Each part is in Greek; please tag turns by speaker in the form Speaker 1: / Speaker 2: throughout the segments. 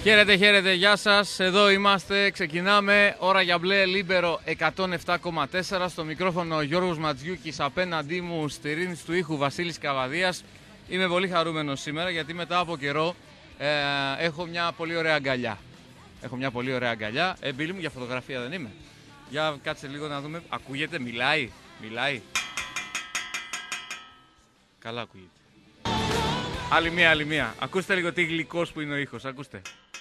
Speaker 1: Χαίρετε, χαίρετε, γεια σας. Εδώ είμαστε, ξεκινάμε. Ώρα για μπλε, Λίμπερο 107,4. Στο μικρόφωνο Γιώργος Ματζιούκης, απέναντί μου στη ρύθμιση του ήχου Βασίλης Καβαδίας. Είμαι πολύ χαρούμενος σήμερα γιατί μετά από καιρό έχω μια πολύ ωραία αγκαλιά. Μπίλη μου, για φωτογραφία δεν είμαι? Για κάτσε λίγο να δούμε. Ακούγεται, μιλάει. Καλά ακούγεται. Άλλη μία. Ακούστε λίγο τι γλυκός που είναι ο ήχος. Ακούστε.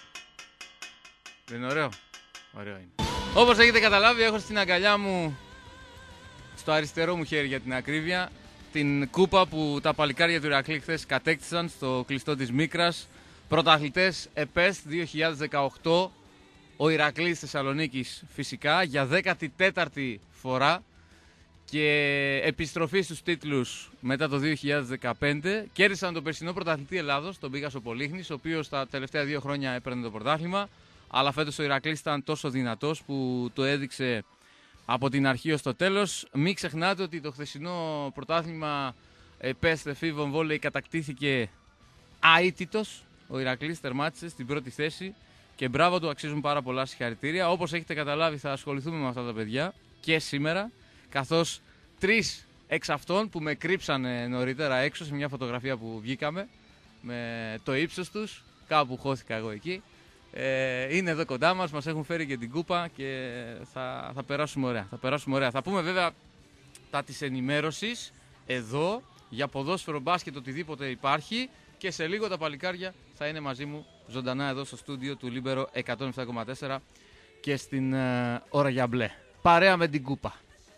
Speaker 1: Δεν είναι ωραίο? Ωραίο είναι. Όπως έχετε καταλάβει, έχω στην αγκαλιά μου, στο αριστερό μου χέρι για την ακρίβεια, την κούπα που τα παλικάρια του Ηρακλή χθες κατέκτησαν στο κλειστό της Μίκρας. Πρωταθλητές ΕΠΕΣ 2018. Ο Ηρακλής Θεσσαλονίκης φυσικά για 14η φορά. Και επιστροφή στους τίτλους μετά το 2015. Κέρδισαν τον περσινό πρωταθλητή Ελλάδος, τον Πίγασο Πολύχνης, ο οποίος τα τελευταία 2 χρόνια έπαιρνε το πρωτάθλημα. Αλλά φέτος ο Ηρακλής ήταν τόσο δυνατός που το έδειξε από την αρχή ως το τέλος. Μην ξεχνάτε ότι το χθεσινό πρωτάθλημα ΕΠΕΣ εφήβων βόλεϊ κατακτήθηκε αίτητος. Ο Ηρακλής τερμάτισε στην πρώτη θέση και μπράβο του, αξίζουν πάρα πολλά συγχαρητήρια. Όπως έχετε καταλάβει, θα ασχοληθούμε με αυτά τα παιδιά και σήμερα, καθώς 3 εξ αυτών που με κρύψανε νωρίτερα έξω σε μια φωτογραφία που βγήκαμε με το ύψος τους, κάπου χώθηκα εγώ εκεί, είναι εδώ κοντά μας έχουν φέρει και την κούπα και θα περάσουμε ωραία. Θα πούμε βέβαια τα της ενημέρωσης εδώ για ποδόσφαιρο, μπάσκετ, οτιδήποτε υπάρχει, και σε λίγο τα παλικάρια θα είναι μαζί μου ζωντανά εδώ στο στούντιο του Λίμπερο 107,4 και στην ώρα για μπλε, παρέα με την κούπα.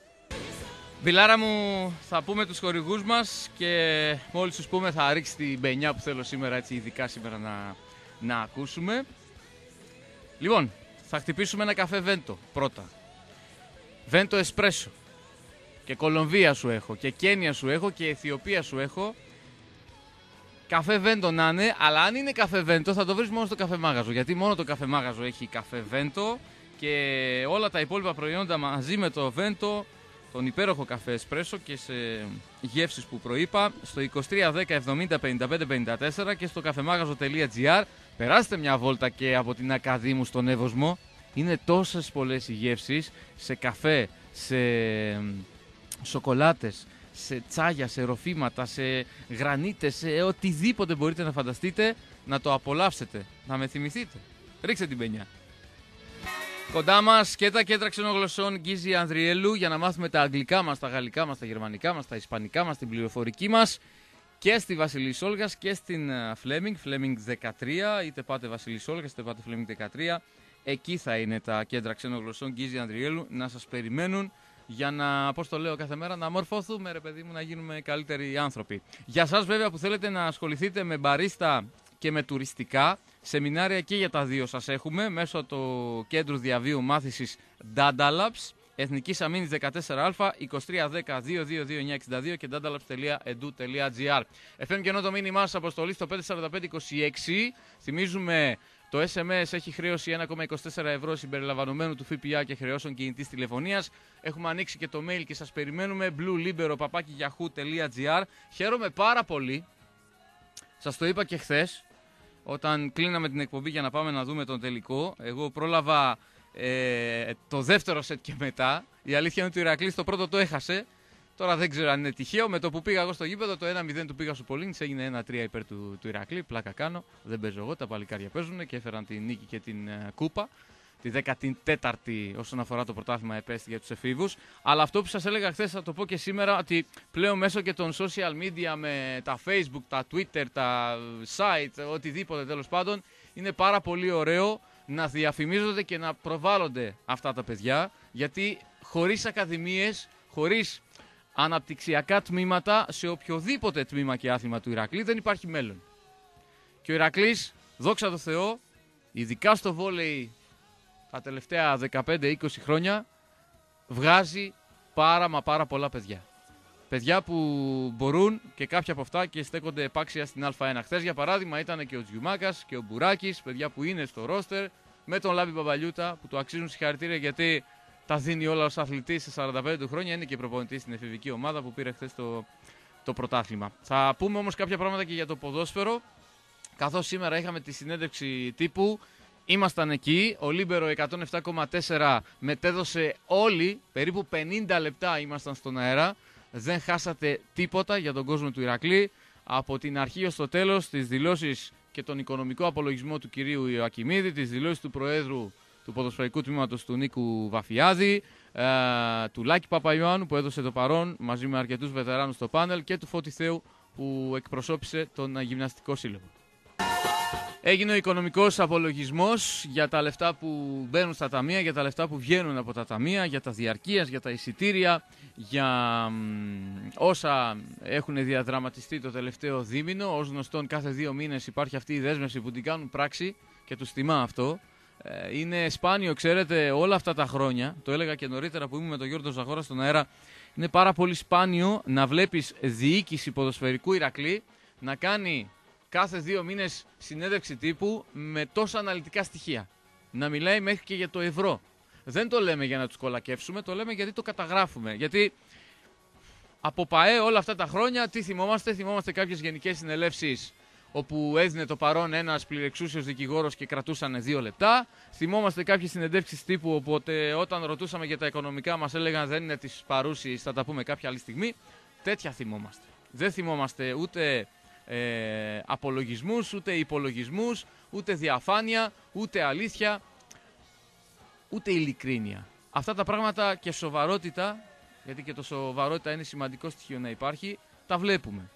Speaker 1: Βιλάρα μου, θα πούμε τους χορηγούς μας και μόλις τους πούμε θα ρίξει την μπενιά που θέλω σήμερα, έτσι ειδικά σήμερα να ακούσουμε. Λοιπόν, θα χτυπήσουμε ένα καφέ Βέντο πρώτα. Βέντο Εσπρέσο. Και Κολομβία σου έχω, και Κένια σου έχω, και Αιθιοπία σου έχω. Καφέ Βέντο να είναι, αλλά αν είναι καφέ Βέντο θα το βρεις μόνο στο καφέ μάγαζο. Γιατί μόνο το καφέ μάγαζο έχει καφέ Βέντο και όλα τα υπόλοιπα προϊόντα μαζί με το Βέντο, τον υπέροχο καφέ Εσπρέσο και σε γεύσεις που προείπα, στο 2310 70 55 54 και στο καφεμάγαζο.gr. Περάστε μια βόλτα και από την Ακαδήμου στον Εύωσμο. Είναι τόσες πολλές οι γεύσεις, σε καφέ, σε σοκολάτες, σε τσάγια, σε ροφήματα, σε γρανίτες, σε οτιδήποτε μπορείτε να φανταστείτε, να το απολαύσετε, να με θυμηθείτε. Ρίξτε την πενιά. Κοντά μας και τα κέντρα ξενογλωσσών Γκίζη Ανδριέλου για να μάθουμε τα αγγλικά μας, τα γαλλικά μας, τα γερμανικά μας, τα ισπανικά μας, την πληροφορική μας, και στη Βασιλής Όλγας και στην Fleming 13, είτε πάτε Βασιλής Όλγας είτε πάτε Fleming 13. Εκεί θα είναι τα κέντρα ξενογλωσσών Γκίζη Ανδριέλου να σας περιμένουν για να, πώς το λέω κάθε μέρα, να μορφωθούμε, ρε παιδί μου, να γίνουμε καλύτεροι άνθρωποι. Για σας βέβαια που θέλετε να ασχοληθείτε με μπαρίστα και με τουριστικά, σεμινάρια και για τα δύο σας έχουμε μέσω του Κέντρου Διαβίου Μάθησης Dadalabs, Εθνικής Αμήνης 14α, 2310 222 962 και dadalabs.edu.gr. FM και ενώ το μήνυμά σας αποστολή στο 54526. Θυμίζουμε, το SMS έχει χρέωση 1,24 ευρώ συμπεριλαμβανομένου του ΦΠΑ και χρεώσεων κινητής τηλεφωνίας. Έχουμε ανοίξει και το mail και σας περιμένουμε, bluelibero@yahoo.gr. Χαίρομαι πάρα πολύ, σας το είπα και χθες, όταν κλείναμε την εκπομπή για να πάμε να δούμε τον τελικό. Εγώ πρόλαβα το δεύτερο σετ και μετά. Η αλήθεια είναι ότι ο Ηρακλής το πρώτο το έχασε. Τώρα δεν ξέρω αν είναι τυχαίο. Με το που πήγα εγώ στο γήπεδο, το 1-0 του πήγα στο Πολύνης, έγινε 1-3 υπέρ του Ηρακλή. Πλάκα κάνω. Δεν παίζω εγώ, τα παλικάρια παίζουν και έφεραν την νίκη και την κούπα. Τη 14η όσον αφορά το πρωτάθλημα ΕΠΕΣ για τους εφήβους. Αλλά αυτό που σας έλεγα χθες θα το πω και σήμερα, ότι πλέον μέσω και των social media, με τα Facebook, τα Twitter, τα site, οτιδήποτε τέλος πάντων, είναι πάρα πολύ ωραίο να διαφημίζονται και να προβάλλονται αυτά τα παιδιά, γιατί χωρίς ακαδημίες, χωρίς αναπτυξιακά τμήματα σε οποιοδήποτε τμήμα και άθλημα του Ηρακλή δεν υπάρχει μέλλον. Και ο Ηρακλής, δόξα τω Θεώ, ειδικά στο βόλεϊ τα τελευταία 15-20 χρόνια, βγάζει πάρα πολλά παιδιά. Παιδιά που μπορούν και κάποια από αυτά και στέκονται επάξια στην Α1. Χθες για παράδειγμα ήταν και ο Τζιουμάκας και ο Μπουράκης, παιδιά που είναι στο ρόστερ, με τον Λάμπη Παπαλιούτα που του αξίζουν συγχαρητήρια γιατί τα δίνει όλα ως αθλητής σε 45 του χρόνια. Είναι και προπονητής στην εφηβική ομάδα που πήρε χθες το πρωτάθλημα. Θα πούμε όμως κάποια πράγματα και για το ποδόσφαιρο. καθώς σήμερα είχαμε τη συνέντευξη τύπου. Ήμασταν εκεί, ο Λίμπερο 107,4 μετέδωσε όλοι, περίπου 50 λεπτά ήμασταν στον αέρα. Δεν χάσατε τίποτα για τον κόσμο του Ηρακλή. Από την αρχή ως το τέλος, τις δηλώσεις και τον οικονομικό απολογισμό του κυρίου Ιωακιμίδη, τις δηλώσεις του Προέδρου του Ποδοσφαιρικού Τμήματος του Νίκου Βαφιάδη, του Λάκη Παπαϊωάννου που έδωσε το παρόν μαζί με αρκετούς βετεράνους στο πάνελ και του Φώτη Θεού που εκπροσώπησε τον Γυμναστικό Σύλλογο. Έγινε ο οικονομικός απολογισμός για τα λεφτά που μπαίνουν στα ταμεία, για τα λεφτά που βγαίνουν από τα ταμεία, για τα διαρκείας, για τα εισιτήρια, για όσα έχουν διαδραματιστεί το τελευταίο δίμηνο. Ως γνωστόν, κάθε 2 μήνες υπάρχει αυτή η δέσμευση που την κάνουν πράξη και τους τιμά αυτό. Είναι σπάνιο, ξέρετε, όλα αυτά τα χρόνια, το έλεγα και νωρίτερα που ήμουν με τον Γιώργο Ζαχώρα στον αέρα, είναι πάρα πολύ σπάνιο να βλέπεις διοίκηση ποδοσφαιρικού Ηρακλή να κάνει κάθε 2 μήνες συνέντευξη τύπου με τόσα αναλυτικά στοιχεία. Να μιλάει μέχρι και για το ευρώ. Δεν το λέμε για να τους κολακεύσουμε, το λέμε γιατί το καταγράφουμε. Γιατί από ΠΑΕ όλα αυτά τα χρόνια τι θυμόμαστε? Θυμόμαστε κάποιες γενικές συνελεύσεις όπου έδινε το παρόν ένας πληρεξούσιος δικηγόρος και κρατούσαν 2 λεπτά. Θυμόμαστε κάποιες συνεντεύξεις τύπου, οπότε όταν ρωτούσαμε για τα οικονομικά μας έλεγαν δεν είναι της παρούσης, θα τα πούμε κάποια άλλη στιγμή. Τέτοια θυμόμαστε. Δεν θυμόμαστε ούτε απολογισμούς, ούτε υπολογισμούς, ούτε διαφάνεια, ούτε αλήθεια, ούτε ειλικρίνεια. Αυτά τα πράγματα και σοβαρότητα, γιατί και το σοβαρότητα είναι σημαντικό στοιχείο να υπάρχει, τα βλέπουμε.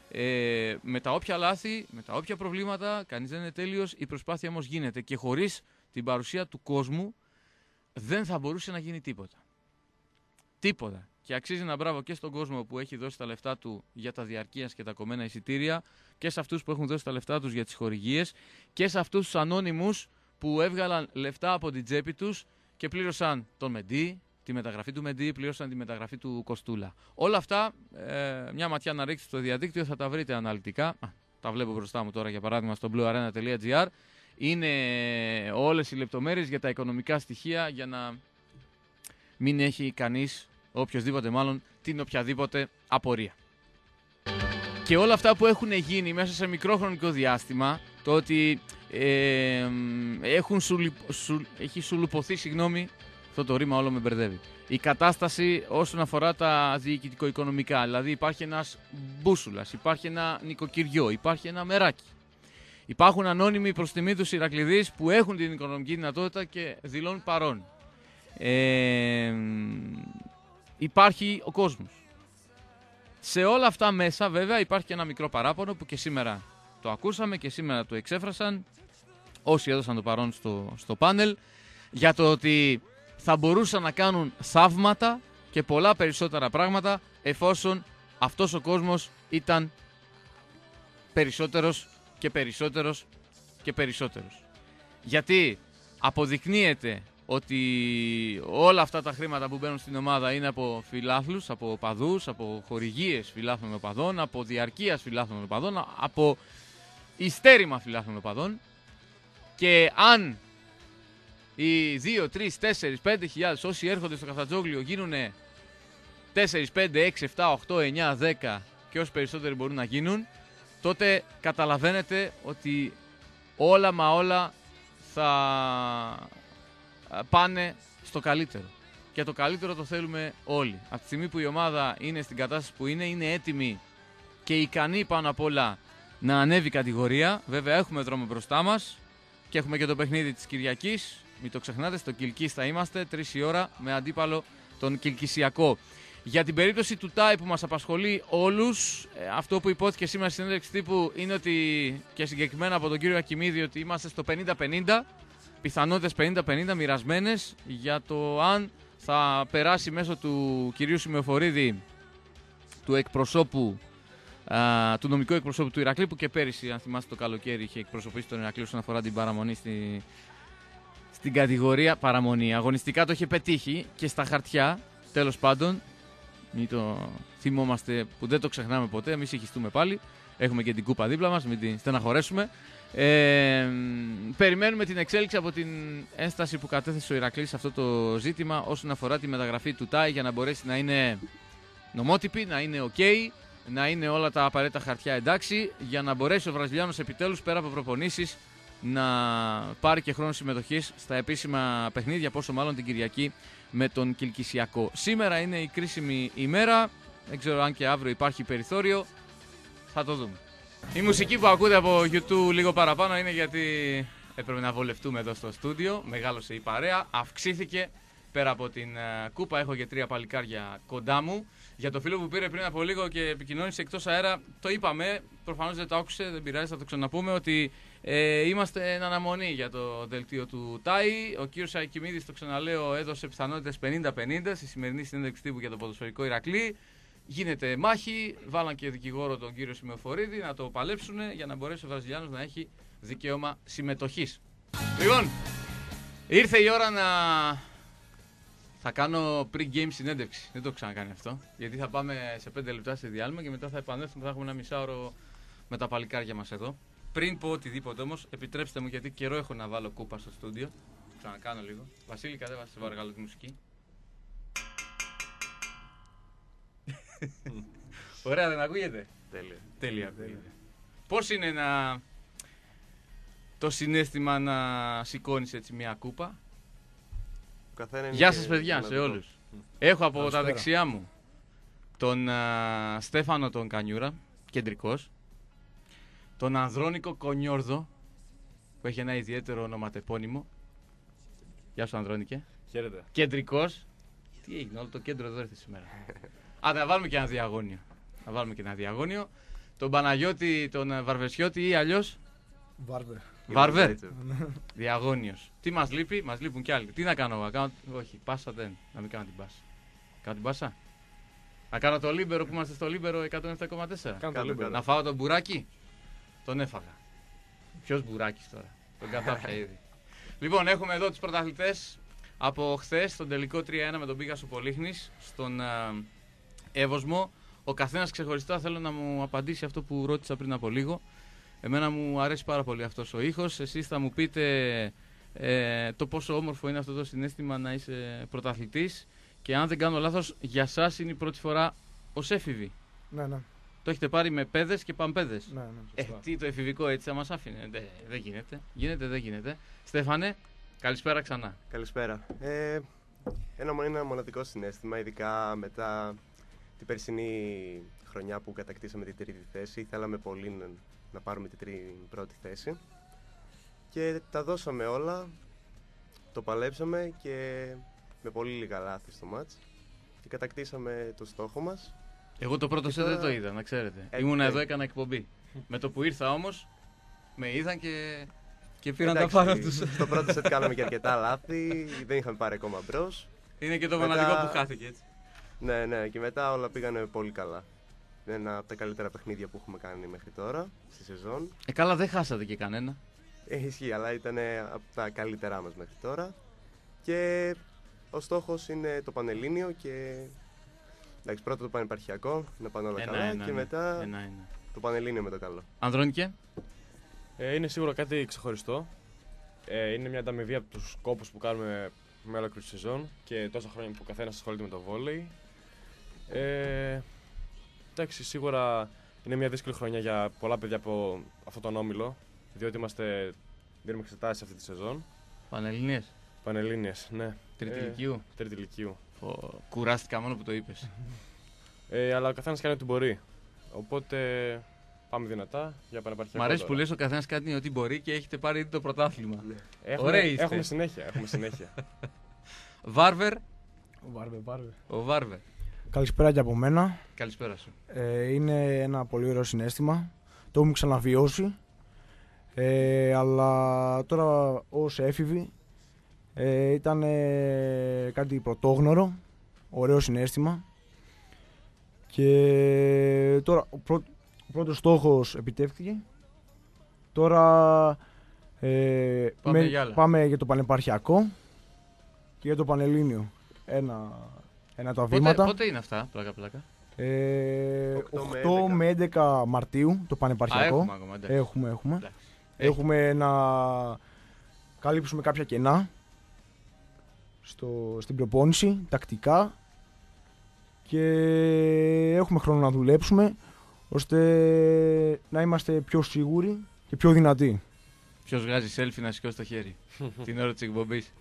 Speaker 1: Με τα όποια λάθη, με τα όποια προβλήματα, κανείς δεν είναι τέλειος, η προσπάθεια όμως γίνεται και χωρίς την παρουσία του κόσμου δεν θα μπορούσε να γίνει τίποτα. Τίποτα. Και αξίζει ένα μπράβο και στον κόσμο που έχει δώσει τα λεφτά του για τα διαρκείας και τα κομμένα εισιτήρια και σε αυτούς που έχουν δώσει τα λεφτά τους για τις χορηγίες και σε αυτούς τους ανώνυμους που έβγαλαν λεφτά από την τσέπη τους και πλήρωσαν τον Μεντί, τη μεταγραφή του Μεντί, πλήρωσαν τη μεταγραφή του Κοστούλα. Όλα αυτά, μια ματιά να ρίξετε στο διαδίκτυο, θα τα βρείτε αναλυτικά. Τα βλέπω μπροστά μου τώρα για παράδειγμα στο bluearena.gr. Είναι όλες οι λεπτομέρειες για τα οικονομικά στοιχεία για να μην έχει κανείς, οποιοσδήποτε μάλλον, την οποιαδήποτε απορία. Και όλα αυτά που έχουν γίνει μέσα σε μικρό χρονικό διάστημα, το ότι έχει σουλουπωθεί, αυτό το ρήμα όλο με μπερδεύει, η κατάσταση όσον αφορά τα διοικητικο-οικονομικά, δηλαδή υπάρχει ένας μπούσουλας, υπάρχει ένα νοικοκυριό, υπάρχει ένα μεράκι. Υπάρχουν ανώνυμοι προς τιμή τους Ηρακληδείς που έχουν την οικονομική δυνατότητα και δηλώνουν παρόν. Υπάρχει ο κόσμος. Σε όλα αυτά μέσα βέβαια υπάρχει και ένα μικρό παράπονο που και σήμερα το ακούσαμε και σήμερα το εξέφρασαν όσοι έδωσαν το παρόν στο πάνελ, για το ότι θα μπορούσαν να κάνουν θαύματα και πολλά περισσότερα πράγματα εφόσον αυτός ο κόσμος ήταν περισσότερος και περισσότερος και περισσότερος. Γιατί αποδεικνύεται ότι όλα αυτά τα χρήματα που μπαίνουν στην ομάδα είναι από φιλάθλους, από οπαδούς, από χορηγίες φιλάθλων οπαδών, από διαρκείας φιλάθλων οπαδών, από ιστέρημα φιλάθλων οπαδών. Και αν οι 2, 3, 4, 5 χιλιάδες όσοι έρχονται στο Καφτατζόγλιο γίνουν 4, 5, 6, 7, 8, 9, 10 και όσοι περισσότεροι μπορούν να γίνουν, τότε καταλαβαίνετε ότι όλα μα όλα θα πάνε στο καλύτερο. Και το καλύτερο το θέλουμε όλοι. Από τη στιγμή που η ομάδα είναι στην κατάσταση που είναι έτοιμη και ικανή πάνω απ' όλα να ανέβει κατηγορία. Βέβαια έχουμε δρόμο μπροστά μας και έχουμε και το παιχνίδι της Κυριακής. Μην το ξεχνάτε, στο Κιλκής θα είμαστε 3 η ώρα με αντίπαλο τον Κιλκισιακό. Για την περίπτωση του ΤΑΙ που μας απασχολεί όλους, αυτό που υπόθηκε σήμερα στη συνέντευξη τύπου είναι ότι, και συγκεκριμένα από τον κύριο Ακιμίδη, ότι είμαστε στο 50-50, πιθανότητες 50-50 μοιρασμένες για το αν θα περάσει μέσω του κυρίου Σημεοφορίδη, του εκπροσώπου, του νομικού εκπροσώπου του Ηρακλή, που και πέρυσι, αν θυμάστε, το καλοκαίρι είχε εκπροσωπήσει τον Ηρακλή όσον αφορά την παραμονή στην κατηγορία παραμονή. Αγωνιστικά το είχε πετύχει και στα χαρτιά, τέλος πάντων. Μην το θυμόμαστε, που δεν το ξεχνάμε ποτέ, μην συγχυστούμε πάλι. Έχουμε και την κούπα δίπλα μας, μην την στεναχωρέσουμε. Περιμένουμε την εξέλιξη από την ένσταση που κατέθεσε ο Ηρακλής σε αυτό το ζήτημα όσον αφορά τη μεταγραφή του ΤΑΙ για να μπορέσει να είναι νομότυπη, να είναι ok να είναι όλα τα απαραίτητα χαρτιά εντάξει, για να μπορέσει ο Βραζιλιάνος επιτέλους πέρα από προπονήσεις να πάρει και χρόνο συμμετοχής στα επίσημα παιχνίδια, πόσο μάλλον την Κυριακή με τον Κιλκισιακό. Σήμερα είναι η κρίσιμη ημέρα, δεν ξέρω αν και αύριο υπάρχει περιθώριο, θα το δούμε. Η μουσική που ακούτε από YouTube λίγο παραπάνω είναι γιατί έπρεπε να βολευτούμε εδώ στο στούντιο, μεγάλωσε η παρέα, αυξήθηκε πέρα από την κούπα, έχω και 3 παλικάρια κοντά μου. Για το φίλο που πήρε πριν από λίγο και επικοινώνησε εκτός αέρα, το είπαμε, προφανώς δεν το άκουσε, δεν πειράζει, θα το ξαναπούμε, ότι είμαστε εν αναμονή για το δελτίο του ΤΑΙ. Ο κύριος Ακιμίδης, το ξαναλέω, έδωσε πιθανότητες 50-50 στη σημερινή συνέντευξη τύπου για το ποδοσφαιρικό Ηρακλή. Γίνεται μάχη, βάλαν και δικηγόρο τον κύριο Σημεοφορίδη να το παλέψουν για να μπορέσει ο Βραζιλιάνος να έχει δικαίωμα συμμετοχής. Λοιπόν, ήρθε η ώρα να... Θα κάνω pre-game συνέντευξη. Δεν το έχω ξανακάνει αυτό. Γιατί θα πάμε σε 5 λεπτά σε διάλειμμα και μετά θα επανέλθουμε. Θα έχουμε ένα μισάωρο με τα παλικάρια μας εδώ. Πριν πω οτιδήποτε όμως, επιτρέψτε μου γιατί καιρό έχω να βάλω κούπα στο στούντιο. Το ξανακάνω λίγο. Βασίλη, κατέβασε σε παρακαλώ τη μουσική. Ωραία, δεν ακούγεται?
Speaker 2: Τέλεια.
Speaker 1: Τέλεια ακούγεται. Πώς είναι το συναίσθημα να σηκώνεις έτσι μια κούπα? Γεια σας παιδιά, σε όλους. Έχω από τα δεξιά μου τον Στέφανο τον Κανιούρα, κεντρικός. Τον Ανδρώνικο Κονιόρδο, που έχει ένα ιδιαίτερο ονοματεπώνυμο. Γεια σου Ανδρώνικε.
Speaker 2: Χαίρετε.
Speaker 1: Κεντρικός. Τι έγινε, όλο το κέντρο εδώ έρθει σήμερα. Να βάλουμε και ένα διαγώνιο. Να βάλουμε και ένα διαγώνιο. Τον Παναγιώτη, τον Βαρβεσιώτη ή αλλιώς Βάρβερ. Διαγώνιος. Τι μας λείπει, μας λείπουν κι άλλοι. Τι να κάνω εγώ, όχι, πάσα δεν. Να μην κάνω την πάσα. Κάνω την πάσα. Να κάνω το λίμπερο που είμαστε στο λίμπερο 107,4. Να φάω τον μπουράκι. Τον έφαγα. Ποιος μπουράκης τώρα? Τον κατάπια ήδη. Λοιπόν, έχουμε εδώ τους πρωταθλητές από χθες, στον τελικό 3-1 με τον Πίγασο Πολύχνης, στον Εύωσμο. Ο καθένας ξεχωριστά θέλω να μου απαντήσει αυτό που ρώτησα πριν από λίγο. Εμένα μου αρέσει πάρα πολύ αυτός ο ήχος. Εσείς θα μου πείτε το πόσο όμορφο είναι αυτό το συναίσθημα να είσαι πρωταθλητής. Και αν δεν κάνω λάθος, για σας είναι η πρώτη φορά ως έφηβοι.
Speaker 3: Ναι.
Speaker 1: Το έχετε πάρει με παιδες και παμπέδες.
Speaker 3: Ναι.
Speaker 1: Τι το εφηβικό έτσι θα μας άφηνε? Δεν γίνεται. Δεν γίνεται. Στέφανε, καλησπέρα ξανά.
Speaker 2: Καλησπέρα. Είναι ένα μοναδικό συναίσθημα, ειδικά μετά την περσινή χρονιά που κατακτήσαμε την 3η θέση. Θέλαμε πολύ να πάρουμε την πρώτη θέση και τα δώσαμε όλα, το παλέψαμε και με πολύ λίγα λάθη στο μάτς και κατακτήσαμε το στόχο μας.
Speaker 1: Εγώ το πρώτο σετ δεν το είδα, να ξέρετε. Ήμουνα εδώ, έκανα εκπομπή. Με το που ήρθα όμως, με είδαν και πήραν τα πάνω τους.
Speaker 2: Στο πρώτο σετ κάναμε και αρκετά λάθη, δεν είχαμε πάρει ακόμα μπρος.
Speaker 1: Είναι και το μοναδικό που χάθηκε έτσι.
Speaker 2: Ναι, και μετά όλα πήγανε πολύ καλά. Είναι ένα από τα καλύτερα παιχνίδια που έχουμε κάνει μέχρι τώρα στη σεζόν.
Speaker 1: Καλά, δεν χάσατε και κανένα.
Speaker 2: Ισχύει, αλλά ήταν από τα καλύτερά μας μέχρι τώρα. Και ο στόχος είναι το Πανελλήνιο και εντάξει, πρώτα το Πανεπαρχιακό, να πάνε όλα καλά και μετά το Πανελλήνιο με το καλό.
Speaker 1: Ανδρώνικε.
Speaker 4: Είναι σίγουρα κάτι ξεχωριστό. Είναι μια ανταμοιβή από τους κόπους που κάνουμε με ολόκληρη τη σεζόν και τόσα χρόνια που ο καθένας ασχολείται με το βόλεϊ. Εντάξει, σίγουρα είναι μια δύσκολη χρονιά για πολλά παιδιά από αυτόν τον όμιλο, διότι δίνουμε εξετάσεις αυτή τη σεζόν. Πανελλήνιες, ναι. Τρίτη ηλικίου.
Speaker 1: Κουράστηκα μόνο που το είπες.
Speaker 4: Αλλά ο καθένας κάνει ό,τι μπορεί. Οπότε πάμε δυνατά για Πανεπαρχιακό.
Speaker 1: Μ' αρέσει που λες ο καθένας κάνει ό,τι μπορεί και έχετε πάρει ήδη το πρωτάθλημα.
Speaker 4: Έχουμε συνέχεια.
Speaker 1: Βάρβερ.
Speaker 3: Ο
Speaker 1: Βάρβερ.
Speaker 3: Καλησπέρα και από μένα.
Speaker 1: Καλησπέρα σου.
Speaker 3: Είναι ένα πολύ ωραίο συναίσθημα. Το έχουμε ξαναβιώσει. Αλλά τώρα ως έφηβοι ήταν κάτι πρωτόγνωρο. Ωραίο συναίσθημα. Και τώρα ο πρώτος στόχος επιτεύχθηκε. Τώρα πάμε για το Πανεπαρχιακό και για το Πανελλήνιο. Ένα τα βήματα.
Speaker 1: Πότε είναι αυτά, πλάκα?
Speaker 3: 8 με 11 Μαρτίου το Πανεπαρχιακό. Έχουμε να καλύψουμε κάποια κενά στην προπόνηση, τακτικά, και έχουμε χρόνο να δουλέψουμε. ώστε να είμαστε πιο σίγουροι και πιο δυνατοί.
Speaker 1: Ποιος βγάζει selfie να σηκώσει το χέρι την ώρα της εκπομπής.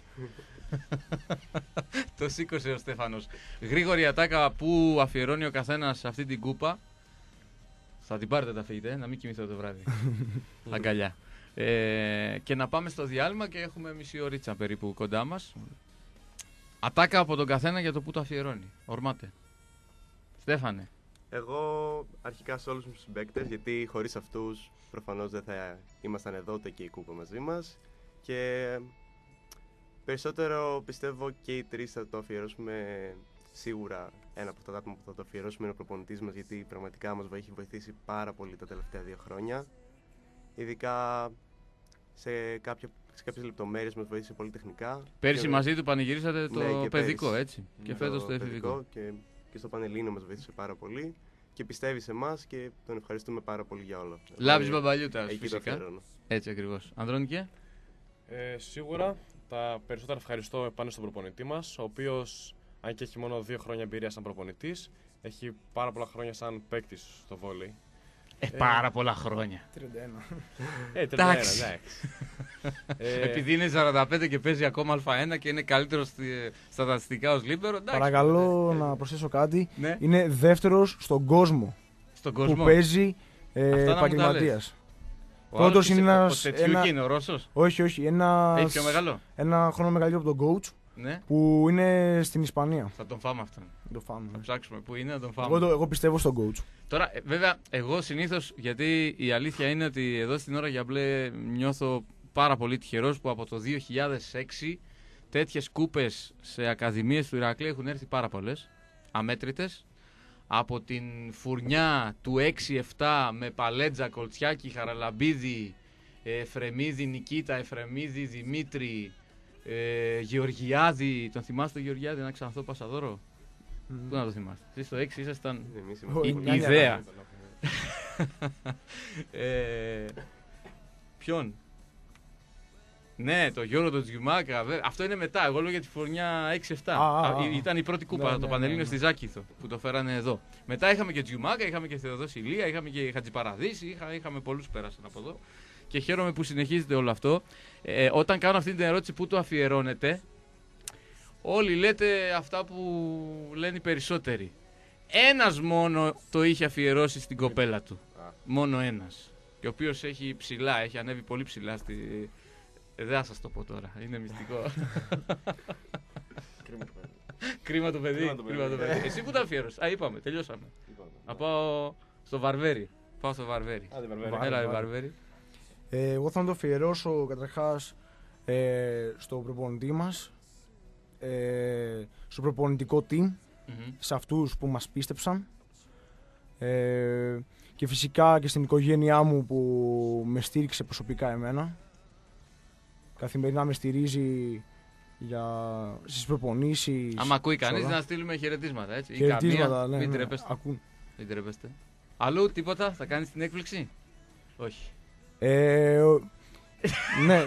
Speaker 1: Το σήκωσε ο Στέφανος. Γρήγορη ατάκα που αφιερώνει ο καθένας σε αυτή την κούπα. Θα την πάρετε, τα φύγετε, να μην κοιμηθώ το βράδυ. Αγκαλιά. Και να πάμε στο διάλειμμα και έχουμε μισή ωρίτσα περίπου κοντά μας. Ατάκα από τον καθένα για το που το αφιερώνει. Ορμάτε. Στέφανε.
Speaker 2: Εγώ αρχικά σε όλους τους συμπαίκτες, γιατί χωρίς αυτούς προφανώς δεν θα ήμασταν εδώ ούτε και η κούπα μαζί μας. Και περισσότερο πιστεύω και οι τρεις θα το αφιερώσουμε. Σίγουρα ένα από τα άτομα που θα το αφιερώσουμε είναι ο προπονητής μας, γιατί πραγματικά μας έχει βοηθήσει πάρα πολύ τα τελευταία 2 χρόνια. Ειδικά σε κάποιες λεπτομέρειες μας βοήθησε πολύ τεχνικά.
Speaker 1: Πέρσι μαζί του πανηγυρίσατε το παιδικό, έτσι. Και φέτος το εφηβικό.
Speaker 2: Και στο Πανελλήνιο μας βοήθησε πάρα πολύ. Και πιστεύει σε εμάς και τον ευχαριστούμε πάρα πολύ για όλα.
Speaker 1: Λάμπης Μπαμπαλιούτας, φυσικά. Έτσι ακριβώς. Ανδρώνικε.
Speaker 4: Σίγουρα τα περισσότερα ευχαριστώ πάνω στον προπονητή μας, ο οποίος, αν και έχει μόνο 2 χρόνια εμπειρία σαν προπονητής, έχει πάρα πολλά χρόνια σαν παίκτης στο βόλεϊ.
Speaker 1: Πάρα πολλά χρόνια.
Speaker 3: 31.
Speaker 4: 31, εντάξει.
Speaker 1: Επειδή είναι 45 και παίζει ακόμα Α1 και είναι καλύτερο στα στατιστικά ως λίμπερο.
Speaker 3: Παρακαλώ να προσθέσω κάτι.
Speaker 1: Ναι.
Speaker 3: Είναι δεύτερος στον κόσμο, που παίζει επαγγελματίας. Πρώτος είναι ένας.
Speaker 1: Ο Τετιούκι είναι ο Ρώσος.
Speaker 3: Όχι.
Speaker 1: Έχει πιο μεγάλο.
Speaker 3: Ένα χρόνο μεγαλύτερο από τον coach.
Speaker 1: Ναι.
Speaker 3: Που είναι στην Ισπανία.
Speaker 1: Θα τον φάμε αυτόν. Θα ψάξουμε που είναι να τον φάμε.
Speaker 3: Εγώ πιστεύω στον coach.
Speaker 1: Τώρα, βέβαια, εγώ συνήθως, γιατί η αλήθεια είναι ότι εδώ στην Ώρα για Μπλε νιώθω πάρα πολύ τυχερός που από το 2006 τέτοιες κούπες σε ακαδημίες του Ηρακλή έχουν έρθει πάρα πολλές, αμέτρητες. Από την φουρνιά του 6-7 με Παλέτζα, Κολτσιάκη, Χαραλαμπίδη, Εφρεμίδη, Νικίτα, Εφρεμίδη, Δημήτρη, Γεωργιάδη. Τον θυμάστε τον Γεωργιάδη, ένα ξανθό Πασαδόρο? Πού να το θυμάστε? Εσείς στο 6 ήσασταν ιδέα. Ποιον? Ναι, το Γιώργο τον Τζιουμάκα. Αυτό είναι μετά. Εγώ λέω για τη φουρνιά 6-7. Ήταν η πρώτη κούπα, το Πανελλήνιο στη Ζάκηθο που το φέρανε εδώ. Μετά είχαμε και Τζιουμάκα, είχαμε και Θεοδόση Ηλία, είχαμε και Χατζηπαραδίση, είχαμε πολλούς που πέρασαν από εδώ. Και χαίρομαι που συνεχίζετε όλο αυτό. Όταν κάνω αυτή την ερώτηση, πού το αφιερώνετε, όλοι λέτε αυτά που λένε οι περισσότεροι. Ένας μόνο το είχε αφιερώσει στην κοπέλα του. Μόνο ένας. Και ο οποίος έχει ψηλά, έχει ανέβει πολύ ψηλά στη... Δεν θα σας το πω τώρα, είναι μυστικό. Κρίμα το παιδί. Εσύ που το αφιέρωσες? Είπαμε, τελειώσαμε. Να πάω στο Βαρβέρι. Έλα, Βαρβέρι.
Speaker 3: Εγώ θα το αφιερώσω καταρχάς στο προπονητή μας, στο προπονητικό team, σε αυτούς που μας πίστεψαν, και φυσικά και στην οικογένειά μου που με στήριξε προσωπικά εμένα. Καθημερινά με στηρίζει στις προπονήσεις.
Speaker 1: Άμα ακούει κανείς να στείλουμε χαιρετίσματα, έτσι.
Speaker 3: Χαιρετίσματα, ναι,
Speaker 1: μην τρέπεστε. Αλλού τίποτα, θα κάνεις την έκπληξη? Όχι.
Speaker 3: Ναι.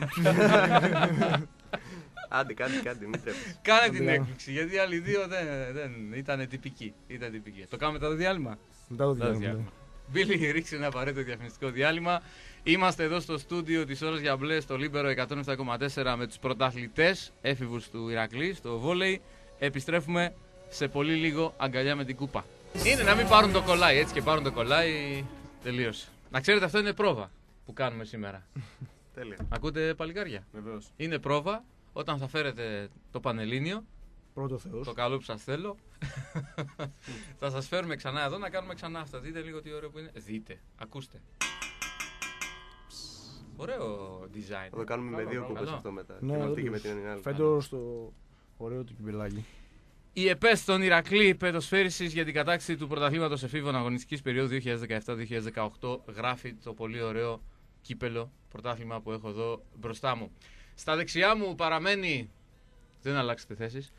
Speaker 2: Άντε, κάντε, μην τρέπεσαι.
Speaker 1: Κάνε την έκπληξη, γιατί οι άλλοι δύο δεν ήταν τυπικοί. Το κάνουμε μετά το διάλειμμα?
Speaker 3: Μετά το διάλειμμα.
Speaker 1: Μπίλι, ρίξε ένα απαραίτητο διαφημιστικό διάλειμμα. Είμαστε εδώ στο στούντιο της Ώρας για Μπλε, στο Λίμπερο 107,4 με τους πρωταθλητές έφηβους του Ηρακλή, στο βόλεϊ. Επιστρέφουμε σε πολύ λίγο, αγκαλιά με την κούπα. Είναι να μην πάρουν το κολλάι, έτσι και πάρουν το κολλάι, τελείωσε. Να ξέρετε, αυτό είναι πρόβα που κάνουμε σήμερα.
Speaker 2: Τέλεια.
Speaker 1: Ακούτε, παλικάρια?
Speaker 4: Βεβαίως.
Speaker 1: Είναι πρόβα όταν θα φέρετε το Πανελλήνιο.
Speaker 3: Πρώτο Θεός.
Speaker 1: Το καλό που σας θέλω. Θα σας φέρουμε ξανά εδώ να κάνουμε ξανά αυτά. Δείτε λίγο τι ωραίο που είναι. Δείτε, ακούστε. Ωραίο design.
Speaker 2: Θα το κάνουμε με 2 κούπες αυτό μετά.
Speaker 3: Ναι,
Speaker 2: και με την άλλη.
Speaker 3: Φέτος το ωραίο του κυπελάκι.
Speaker 1: Η ΕΠΕΣ στον Ηρακλή πετοσφαίρισης για την κατάκτηση του πρωταθλήματος εφήβων αγωνιστικής περίοδου 2017-2018 γράφει το πολύ ωραίο κύπελο πρωτάθλημα που έχω εδώ μπροστά μου. Στα δεξιά μου παραμένει, δεν αλλάξετε θέσεις,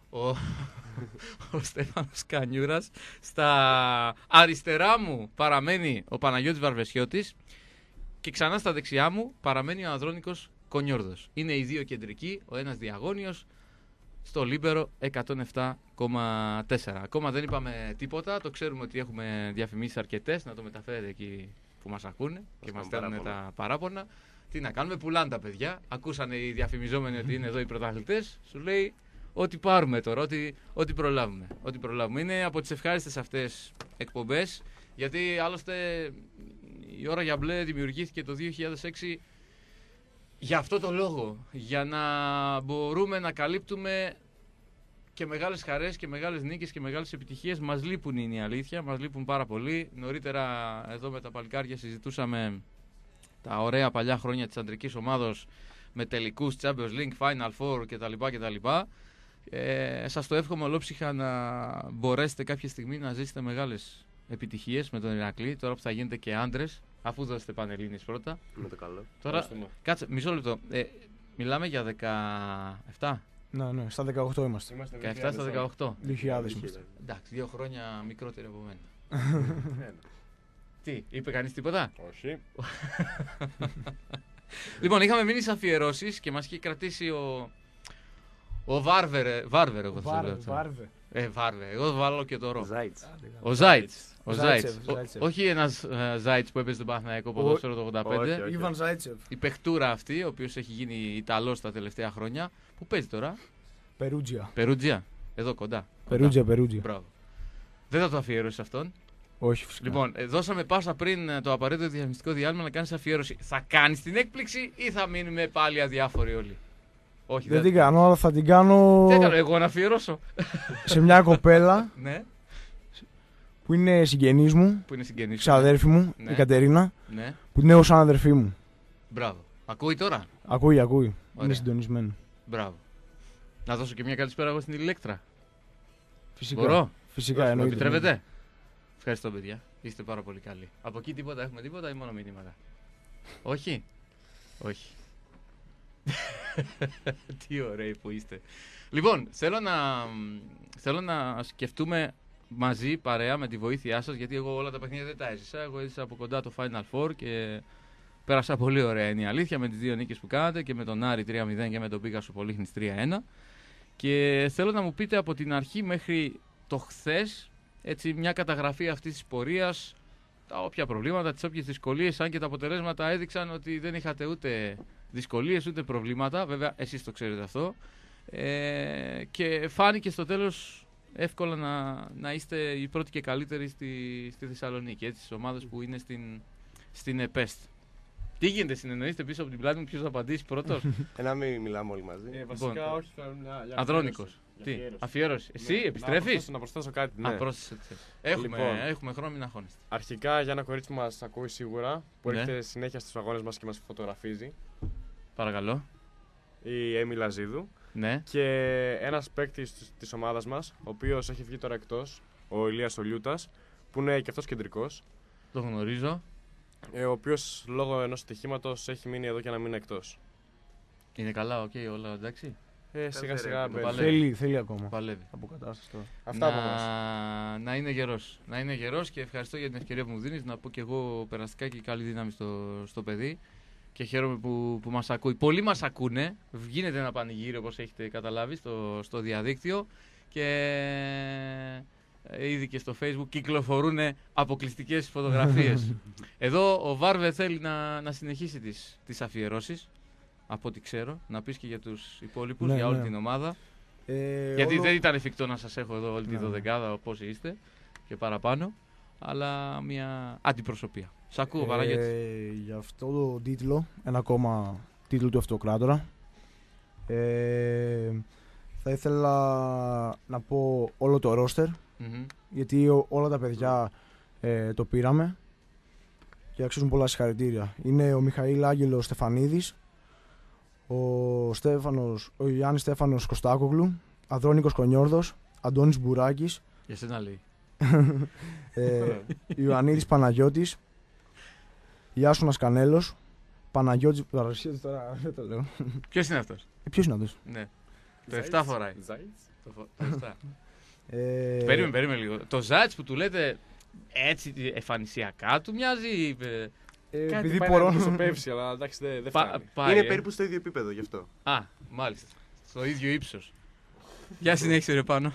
Speaker 1: ο Στέφανος Κανιούρας. Στα αριστερά μου παραμένει ο Παναγιώτης Βαρβεσιώτης. Και ξανά στα δεξιά μου παραμένει ο Ανδρώνικος Κονιόρδος. Είναι οι δύο κεντρικοί, ο ένας διαγώνιος. στο Λίμπερο 107,4. Ακόμα δεν είπαμε τίποτα, το ξέρουμε ότι έχουμε διαφημίσεις αρκετές, να το μεταφέρετε εκεί που μας ακούνε και μας στέλνουν τα παράπονα. Τι να κάνουμε, πουλάνε τα παιδιά, ακούσανε οι διαφημιζόμενοι ότι είναι εδώ οι πρωταθλητές, σου λέει ό,τι πάρουμε τώρα, ό,τι προλάβουμε. Ό,τι προλάβουμε. Είναι από τις ευχάριστες αυτές εκπομπές, γιατί άλλωστε η Ώρα για Μπλε δημιουργήθηκε το 2006 για αυτό το λόγο, για να μπορούμε να καλύπτουμε και μεγάλες χαρές και μεγάλες νίκες και μεγάλες επιτυχίες. Μας λείπουν, είναι η αλήθεια, μας λείπουν πάρα πολύ. Νωρίτερα εδώ με τα παλικάρια συζητούσαμε τα ωραία παλιά χρόνια της αντρικής ομάδος με τελικούς Champions League, Final Four κτλ. Σας το εύχομαι ολόψυχα να μπορέσετε κάποια στιγμή να ζήσετε μεγάλες επιτυχίες με τον Ηρακλή, τώρα που θα γίνετε και άντρες, αφού δώσετε Πανελλήνιες πρώτα.
Speaker 2: Με το καλό.
Speaker 1: Τώρα, κάτσε, μισό λεπτό. Μιλάμε για 17.
Speaker 3: Ναι, στα 18 είμαστε.
Speaker 1: 17 στα 18.
Speaker 3: 2000 είμαστε.
Speaker 1: Εντάξει, 2 χρόνια μικρότεροι από μένα. Τι, είπε κανείς τίποτα?
Speaker 4: Όχι.
Speaker 1: Λοιπόν, είχαμε μείνει σε αφιερώσεις και μας είχε κρατήσει ο Βάρβερ, εγώ θα λέω. Βάρβε, εγώ βάλω και το ρο. Ο Ζάιτς. Όχι ένας Ζάιτς που έπαιζε τον Παναθηναϊκό ποδόσφαιρο το 85.
Speaker 3: Ιβαν Ζάιτσεφ.
Speaker 1: Η παιχτούρα αυτή, ο οποίος έχει γίνει Ιταλός τα τελευταία χρόνια. Πού παίζει τώρα? Περούτζια. Εδώ κοντά.
Speaker 3: Περούτζια.
Speaker 1: Μπράβο. Δεν θα το αφιερώσεις αυτόν.
Speaker 3: Όχι, φυσικά.
Speaker 1: Λοιπόν, δώσαμε πάσα πριν το απαραίτητο διαφημιστικό διάλειμμα να κάνεις αφιέρωση. Θα κάνεις την έκπληξη ή θα μείνουμε πάλι αδιάφοροι όλοι? Όχι,
Speaker 3: δεν την κάνω, αλλά θα την κάνω.
Speaker 1: Τι έκανα εγώ να αφιερώσω?
Speaker 3: Σε μια κοπέλα.
Speaker 1: Ναι.
Speaker 3: Που είναι συγγενής μου. Ξαδέρφη μου,
Speaker 1: ναι.
Speaker 3: Η Κατερίνα.
Speaker 1: Ναι.
Speaker 3: Που είναι ως αδερφή μου.
Speaker 1: Μπράβο. Ακούει τώρα?
Speaker 3: Ακούει.
Speaker 1: Ωραία.
Speaker 3: Είναι συντονισμένο.
Speaker 1: Μπράβο. Να δώσω και μια καλησπέρα εγώ στην Ηλέκτρα.
Speaker 3: Φυσικά.
Speaker 1: Μπορώ?
Speaker 3: Φυσικά, εννοείται.
Speaker 1: Επιτρέπετε? Ευχαριστώ, παιδιά. Είστε πάρα πολύ καλοί. Από εκεί τίποτα έχουμε τίποτα ή μόνο μηνύματα? Όχι. Τι ωραίοι που είστε. Λοιπόν, θέλω να σκεφτούμε μαζί, παρέα, με τη βοήθειά σας, γιατί εγώ όλα τα παιχνίδια δεν τα έζησα. Εγώ έζησα από κοντά το Final Four και πέρασα πολύ ωραία, είναι η αλήθεια, με τις 2 νίκες που κάνατε και με τον Άρη 3-0 και με τον Πίκασο Πολύχνης 3-1. Και θέλω να μου πείτε από την αρχή μέχρι το χθες, έτσι, μια καταγραφή αυτής της πορείας, τα όποια προβλήματα, τις όποιες δυσκολίες, αν και τα αποτελέσματα έδειξαν ότι δεν είχατε ούτε δυσκολίες ούτε προβλήματα, βέβαια εσείς το ξέρετε αυτό, και φάνηκε στο τέλος εύκολα να είστε οι πρώτοι και καλύτεροι στη Θεσσαλονίκη, έτσι, στις ομάδες που είναι στην ΕΠΕΣΤ. Τι γίνεται, συνεννοείστε πίσω από την πλάτη μου, ποιος θα απαντήσει πρώτος?
Speaker 2: Να μην μιλάμε όλοι μαζί.
Speaker 4: Βασικά, όχι.
Speaker 1: Ανδρώνικος. Τι, αφιέρωση. Εσύ επιστρέφεις?
Speaker 4: Να προσθέσω κάτι. Ναι.
Speaker 1: Έχουμε χρόνο, μην αγχώνεστε.
Speaker 4: Αρχικά, για ένα κορίτσι που μας ακούει σίγουρα, που έρχεται συνέχεια στους αγώνες μας και μας φωτογραφίζει.
Speaker 1: Παρακαλώ.
Speaker 4: Η Έμι Λαζίδου.
Speaker 1: Ναι.
Speaker 4: Και ένας παίκτης της ομάδας μας, ο οποίος έχει βγει τώρα εκτός, ο Ηλίας Ολιούτας, που είναι και αυτός κεντρικός.
Speaker 1: Το γνωρίζω.
Speaker 4: Ο οποίος λόγω ενός ατυχήματος έχει μείνει εδώ και ένα μήνα εκτός.
Speaker 1: Είναι καλά, όλα εντάξει?
Speaker 4: Σιγά σιγά
Speaker 3: θέλει ακόμα.
Speaker 1: Παλεύει.
Speaker 3: Αποκατάσταση τώρα.
Speaker 4: Αυτά από μας.
Speaker 1: Να είναι γερός. Να είναι γερός και ευχαριστώ για την ευκαιρία που μου δίνεις να πω και εγώ περαστικά και καλή δύναμη στο παιδί. Και χαίρομαι που μας ακούει. Πολλοί μας ακούνε. Γίνεται ένα πανηγύρι, όπως έχετε καταλάβει, στο διαδίκτυο. Και ήδη και στο Facebook κυκλοφορούν αποκλειστικές φωτογραφίες. Εδώ ο Βάρβε θέλει να συνεχίσει τις αφιερώσεις. Από ό,τι ξέρω, να πεις και για τους υπόλοιπους, για όλη την ομάδα. Γιατί δεν ήταν εφικτό να σας έχω εδώ όλη τη δωδεκάδα όπως είστε και παραπάνω, αλλά μια αντιπροσωπεία. Σ' ακούω, Παραγιώτη.
Speaker 3: Για αυτό το τίτλο, ένα ακόμα τίτλο του Αυτοκράτορα, θα ήθελα να πω όλο το ρόστερ, γιατί όλα τα παιδιά το πήραμε και αξίζουν πολλά συγχαρητήρια. Είναι ο Μιχαήλ Άγγελος Στεφανίδης, ο Γιάννης Στέφανος Κωστάκογλου, Ανδρώνικος Κονιόρδος, Αντώνης Μπουράκης,
Speaker 1: για σένα λέει,
Speaker 3: Ιωαννίδης Παναγιώτης, Ιάσονας Κανέλος, Παναγιώτης Παρασίωτης, τώρα δεν το λέω.
Speaker 1: Ποιος είναι αυτός?
Speaker 3: Ποιος είναι αυτός?
Speaker 1: Ναι, το 7 φοράει. Το 7. Περίμενε λίγο. Το Ζάιτς που του λέτε έτσι εμφανισιακά του μοιάζει.
Speaker 4: Επειδή μπορώ να το πέψει, αλλά εντάξει δεν φτάνει.
Speaker 2: Είναι περίπου στο ίδιο επίπεδο γι' αυτό.
Speaker 1: Α, μάλιστα. Στο ίδιο ύψος. Για συνέχισε ρε πάνω.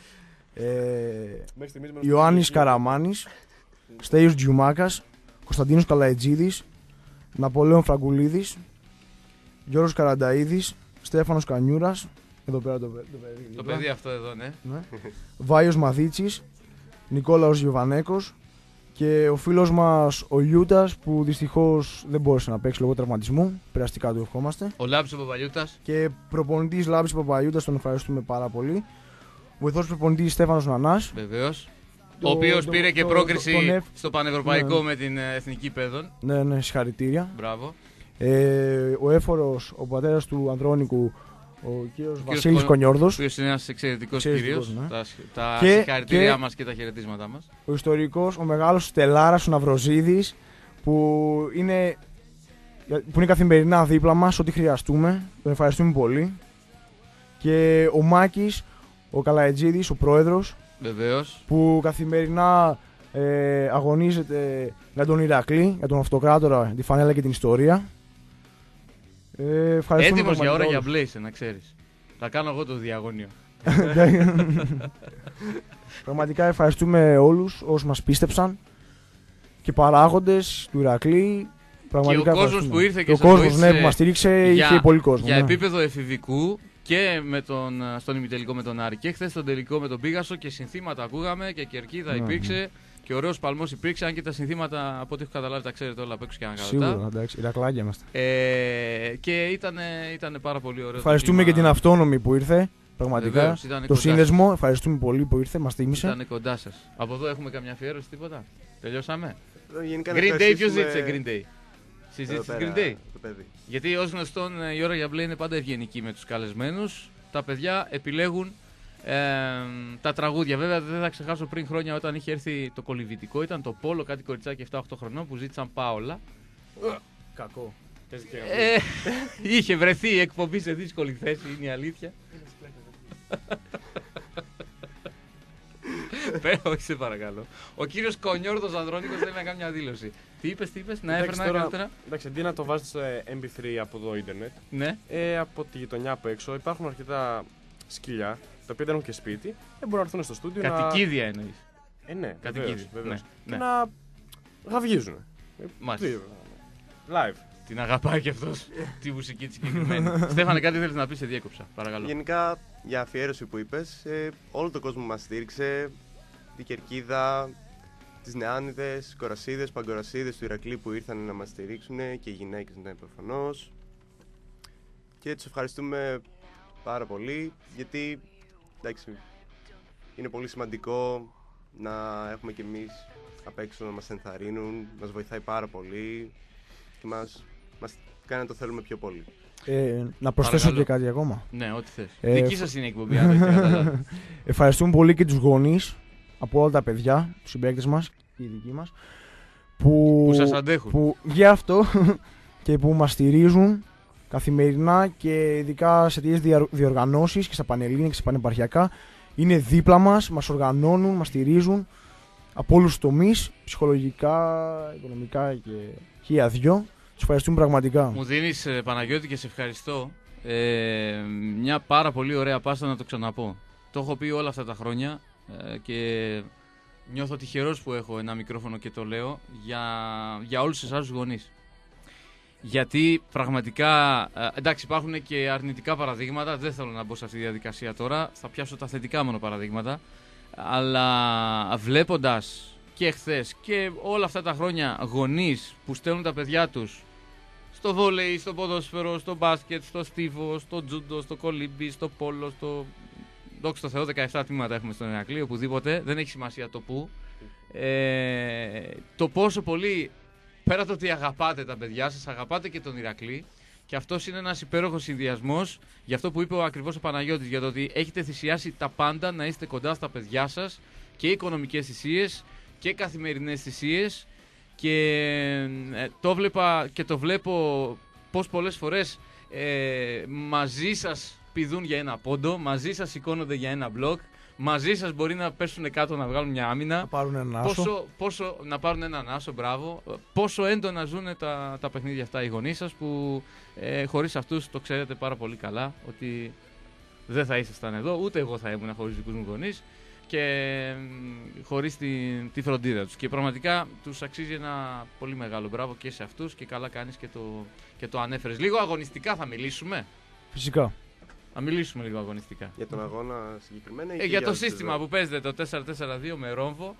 Speaker 3: Ιωάννης Καραμάνης, Στέλιος Τζιουμάκας, Κωνσταντίνος Καλαετζίδης, Ναπολέων Φραγκουλίδης, Γιώργος Καρανταΐδης, Στέφανος Κανιούρας, εδώ πέρα το παιδί.
Speaker 1: Το παιδί αυτό εδώ, ναι.
Speaker 3: Βάιος Μαδίτσης, Νικόλαος Γιωβανέκος και ο φίλος μας ο Λιούτας που δυστυχώς δεν μπόρεσε να παίξει λόγω τραυματισμού. Περαστικά του ευχόμαστε.
Speaker 1: Ο Λάμπης ο Παπαλιούτας.
Speaker 3: Και προπονητής Λάμπης Παπαλιούτας, τον ευχαριστούμε πάρα πολύ. Βοηθός προπονητής Στέφανος Νανάς.
Speaker 1: Βεβαίως. Ο οποίος πήρε και πρόκριση στο πανευρωπαϊκό με την εθνική παιδών.
Speaker 3: Ναι, συγχαρητήρια.
Speaker 1: Μπράβο.
Speaker 3: Ο έφορος, ο πατέρας του Ανδρώνικου, ο κύριος Βασίλης Κονιόρδος. Ο
Speaker 1: οποίος είναι ένας εξαιρετικός κύριος.
Speaker 3: Ναι.
Speaker 1: Τα συγχαρητήριά μας και τα χαιρετίσματά μας.
Speaker 3: Ο ιστορικός, ο μεγάλος Στελάρας, ο Ναυροζίδης, που είναι καθημερινά δίπλα μας, ό,τι χρειαστούμε. Τον ευχαριστούμε πολύ. Και ο Μάκης, ο Καλαετζίδης, ο πρόεδρος.
Speaker 1: Βεβαίως.
Speaker 3: Που καθημερινά αγωνίζεται για τον Ηρακλή, για τον Αυτοκράτορα, τη φανέλα και την ιστορία.
Speaker 1: Έτοιμος για ώρα για Blaze, να ξέρεις. Θα κάνω εγώ το διαγώνιο.
Speaker 3: Πραγματικά ευχαριστούμε όλους όσους μας πίστεψαν και παράγοντες του Ηρακλή.
Speaker 1: Πραγματικά και ο κόσμος που ήρθε και
Speaker 3: ο κόσμος που μας στήριξε, είχε πολύ κόσμο.
Speaker 1: Για επίπεδο εφηβικού και στον ημιτελικό με τον Άρη και χθες στον τελικό με τον Πίγασο και συνθήματα ακούγαμε και κερκίδα υπήρξε. Και ωραίος παλμός υπήρξε, αν και τα συνθήματα από ό,τι έχω καταλάβει τα ξέρετε όλα απ' έξω και αν
Speaker 3: σίγουρα, εντάξει, Ηρακλάκια είμαστε.
Speaker 1: Και ήταν πάρα πολύ ωραίο.
Speaker 3: Ευχαριστούμε και την Αυτόνομη που ήρθε. Πραγματικά.
Speaker 1: Βεβαίως,
Speaker 3: το σύνδεσμο, ευχαριστούμε πολύ που ήρθε, μας τίμησε.
Speaker 1: Ήταν κοντά σας. Από εδώ έχουμε καμιά αφιέρωση, τίποτα. Τελειώσαμε.
Speaker 2: Green
Speaker 1: Day, ποιος ζήτησε Green Day? Συζήτησες Green Day? Γιατί ως γνωστόν η ώρα για Play είναι πάντα ευγενική με τους καλεσμένους. Τα παιδιά επιλέγουν τα τραγούδια. Βέβαια δεν θα ξεχάσω πριν χρόνια όταν είχε έρθει το κολυβητικό, ήταν το Πόλο, κάτι κοριτσάκι 7-8 χρονών που ζήτησαν Πάολα.
Speaker 3: Κακό.
Speaker 1: Είχε βρεθεί η εκπομπή σε δύσκολη θέση, είναι η αλήθεια. Όχι, σε παρακαλώ. Ο κύριος Κονιόρδος Ανδρώνικος θέλει να κάνει μια δήλωση. Τι είπες, να έφερνα καλύτερα.
Speaker 4: Εντάξει, αντί να το βάζεις στο MP3 από το ίντερνετ,
Speaker 1: ναι.
Speaker 4: Από τη γειτονιά απ' έξω υπάρχουν αρκετά σκυλιά, τα οποία δεν έχουν και σπίτι, μπορούν να έρθουν στο στούντιο.
Speaker 1: Κατοικίδια εννοείς?
Speaker 4: Ναι,
Speaker 1: κατοικίδια.
Speaker 4: Βεβαίως. Και να γαυγίζουν.
Speaker 1: Μάλιστα.
Speaker 4: Live.
Speaker 1: Την αγαπάει και αυτός τη μουσική της συγκεκριμένη. Στέφανε, κάτι θέλεις να πεις, σε διέκοψα, παρακαλώ.
Speaker 2: Γενικά, για αφιέρωση που είπες, όλο τον κόσμο μας στήριξε, την Κερκίδα, τις Νεάνιδες, Κορασίδες, Παγκορασίδες του Ηρακλή που ήρθαν να μας στηρίξουν και οι γυναίκες, ναι, προφανώς. Και τους ευχαριστούμε πάρα πολύ, γιατί εντάξει, είναι πολύ σημαντικό να έχουμε κι εμείς απ' έξω να μας ενθαρρύνουν, μας βοηθάει πάρα πολύ και μας κάνει να το θέλουμε πιο πολύ.
Speaker 3: Να προσθέσω παρακαλώ και κάτι ακόμα.
Speaker 1: Ναι, ό,τι θες. Δική σας είναι η εκπομπή, αν δεν καταλάβει.
Speaker 3: Ευχαριστούμε πολύ και τους γονείς από όλα τα παιδιά, τους συμπαίκτες μας και οι δικοί μας, που
Speaker 1: σας αντέχουν.
Speaker 3: Που, για αυτό και που μας στηρίζουν καθημερινά και ειδικά σε τέτοιες διοργανώσεις και στα πανελλήνια και στα πανεπαρχιακά. Είναι δίπλα μας, μας οργανώνουν, μας στηρίζουν από όλους τους τομείς, ψυχολογικά, οικονομικά και χίλια δυο. Τους ευχαριστούμε πραγματικά.
Speaker 1: Μου δίνεις, Παναγιώτη, και σε ευχαριστώ, μια πάρα πολύ ωραία πάσα να το ξαναπώ. Το έχω πει όλα αυτά τα χρόνια και νιώθω τυχερός που έχω ένα μικρόφωνο και το λέω για όλους εσάς τους γονείς. Γιατί πραγματικά, εντάξει, υπάρχουν και αρνητικά παραδείγματα, δεν θέλω να μπω σε αυτή τη διαδικασία τώρα, θα πιάσω τα θετικά μόνο παραδείγματα, αλλά βλέποντας και χθες και όλα αυτά τα χρόνια γονείς που στέλνουν τα παιδιά τους στο βόλεϊ, στο ποδόσφαιρο, στο μπάσκετ, στο στίβο, στο τζούντο, στο κολύμπι, στο πόλο, στο... Δόξα τω Θεώ, 17 τμήματα έχουμε στον Ηρακλή, οπουδήποτε, δεν έχει σημασία το που. Το πόσο πολύ, πέρα το ότι αγαπάτε τα παιδιά σας, αγαπάτε και τον Ηρακλή. Και αυτός είναι ένας υπέροχος συνδυασμός για αυτό που είπε ακριβώς ο Παναγιώτης, για το ότι έχετε θυσιάσει τα πάντα να είστε κοντά στα παιδιά σας, και οικονομικές θυσίες και καθημερινές θυσίες. Και το βλέπα και το βλέπω πως πολλές φορές μαζί σας πηδούν για ένα πόντο, μαζί σας σηκώνονται για ένα μπλοκ, μαζί σας μπορεί να πέσουν κάτω να βγάλουν μια άμυνα.
Speaker 3: Να πάρουν έναν άσο.
Speaker 1: Να πάρουν έναν άσο, μπράβο. Πόσο έντονα ζουν τα παιχνίδια αυτά οι γονείς σας, που χωρίς αυτούς το ξέρετε πάρα πολύ καλά ότι δεν θα ήσασταν εδώ, ούτε εγώ θα ήμουν χωρίς δικούς μου γονείς και χωρίς τη φροντίδα τους. Και πραγματικά τους αξίζει ένα πολύ μεγάλο μπράβο και σε αυτούς και καλά κάνεις και το ανέφερες. Λίγο αγωνιστικά θα μιλήσουμε.
Speaker 3: Φυσικά.
Speaker 1: Να μιλήσουμε λίγο αγωνιστικά.
Speaker 2: Για τον αγώνα συγκεκριμένα ή
Speaker 1: για το σύστημα που παίζετε, το 4-4-2 με ρόμβο.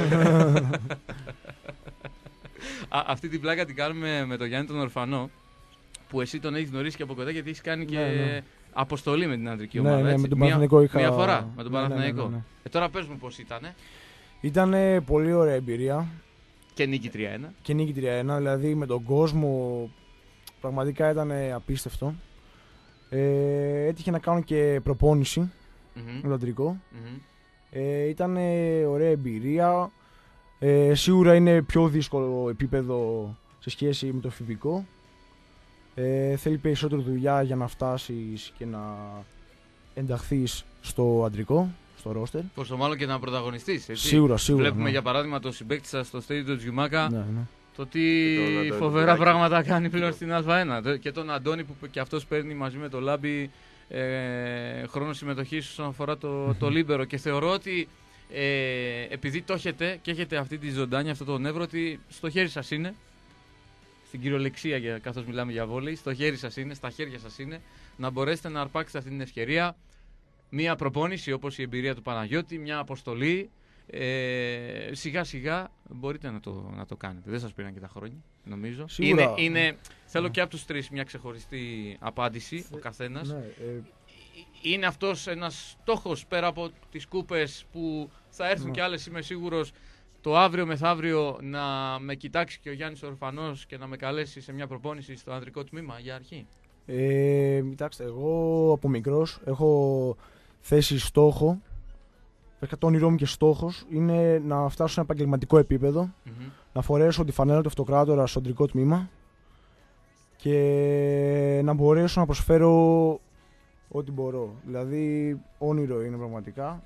Speaker 1: Αυτή την πλάκα την κάνουμε με τον Γιάννη τον Ορφανό, που εσύ τον έχεις γνωρίσει και από κοντά γιατί έχεις κάνει και αποστολή με την αντρική ομάδα.
Speaker 3: Ναι,
Speaker 1: έτσι.
Speaker 3: με τον Παναθηναϊκό είχα...
Speaker 1: Μια φορά με τον Παναθηναϊκό.
Speaker 3: Ναι.
Speaker 1: Τώρα πες μου πώς ήτανε.
Speaker 3: Ήτανε πολύ ωραία εμπειρία.
Speaker 1: Και νίκη 3-1.
Speaker 3: Και νίκη 3-1, δηλαδή με τον κόσμο πραγματικά ήταν απίστευτο. Έτυχε να κάνω και προπόνηση με το αντρικό. Ήταν ωραία εμπειρία. Σίγουρα είναι πιο δύσκολο επίπεδο σε σχέση με το εφηβικό. Θέλει περισσότερη δουλειά για να φτάσεις και να ενταχθείς στο αντρικό, στο ρόστερ.
Speaker 1: Πόσο μάλλον και να πρωταγωνιστείς, έτσι.
Speaker 3: Σίγουρα.
Speaker 1: Βλέπουμε για παράδειγμα το συμπαίκτη σας στο στέδιο του Τζιουμάκα.
Speaker 3: Ναι.
Speaker 1: Το τι φοβερά πράγματα κάνει πλέον στην Α1. Και τον Αντώνη που και αυτός παίρνει μαζί με το Λάμπη χρόνο συμμετοχής όσον αφορά το Λίμπερο. Και θεωρώ ότι επειδή το έχετε και έχετε αυτή τη ζωντάνια, αυτό το νεύρο, ότι στο χέρι σας είναι, στην κυριολεξία καθώς μιλάμε για βόλεϊ, στο χέρι σας είναι, στα χέρια σας είναι, να μπορέσετε να αρπάξετε αυτή την ευκαιρία. Μία προπόνηση όπως η εμπειρία του Παναγιώτη, μια αποστολή. Σιγά σιγά μπορείτε να το κάνετε. Δεν σας πήραν και τα χρόνια, νομίζω. Θέλω και από τους τρεις μια ξεχωριστή απάντηση, ο καθένας.
Speaker 3: Ναι,
Speaker 1: είναι αυτός ένας στόχος πέρα από τις κούπες που θα έρθουν κι άλλες, είμαι σίγουρος, το αύριο μεθαύριο να με κοιτάξει και ο Γιάννης Ορφανός και να με καλέσει σε μια προπόνηση στο ανδρικό τμήμα για αρχή.
Speaker 3: Κοιτάξτε, εγώ από μικρός έχω θέσει στόχο. Το όνειρό μου και στόχος είναι να φτάσω σε ένα επαγγελματικό επίπεδο, να φορέσω τη φανέλα του αυτοκράτορα στο αντρικό τμήμα και να μπορέσω να προσφέρω ό,τι μπορώ. Δηλαδή, όνειρο είναι πραγματικά.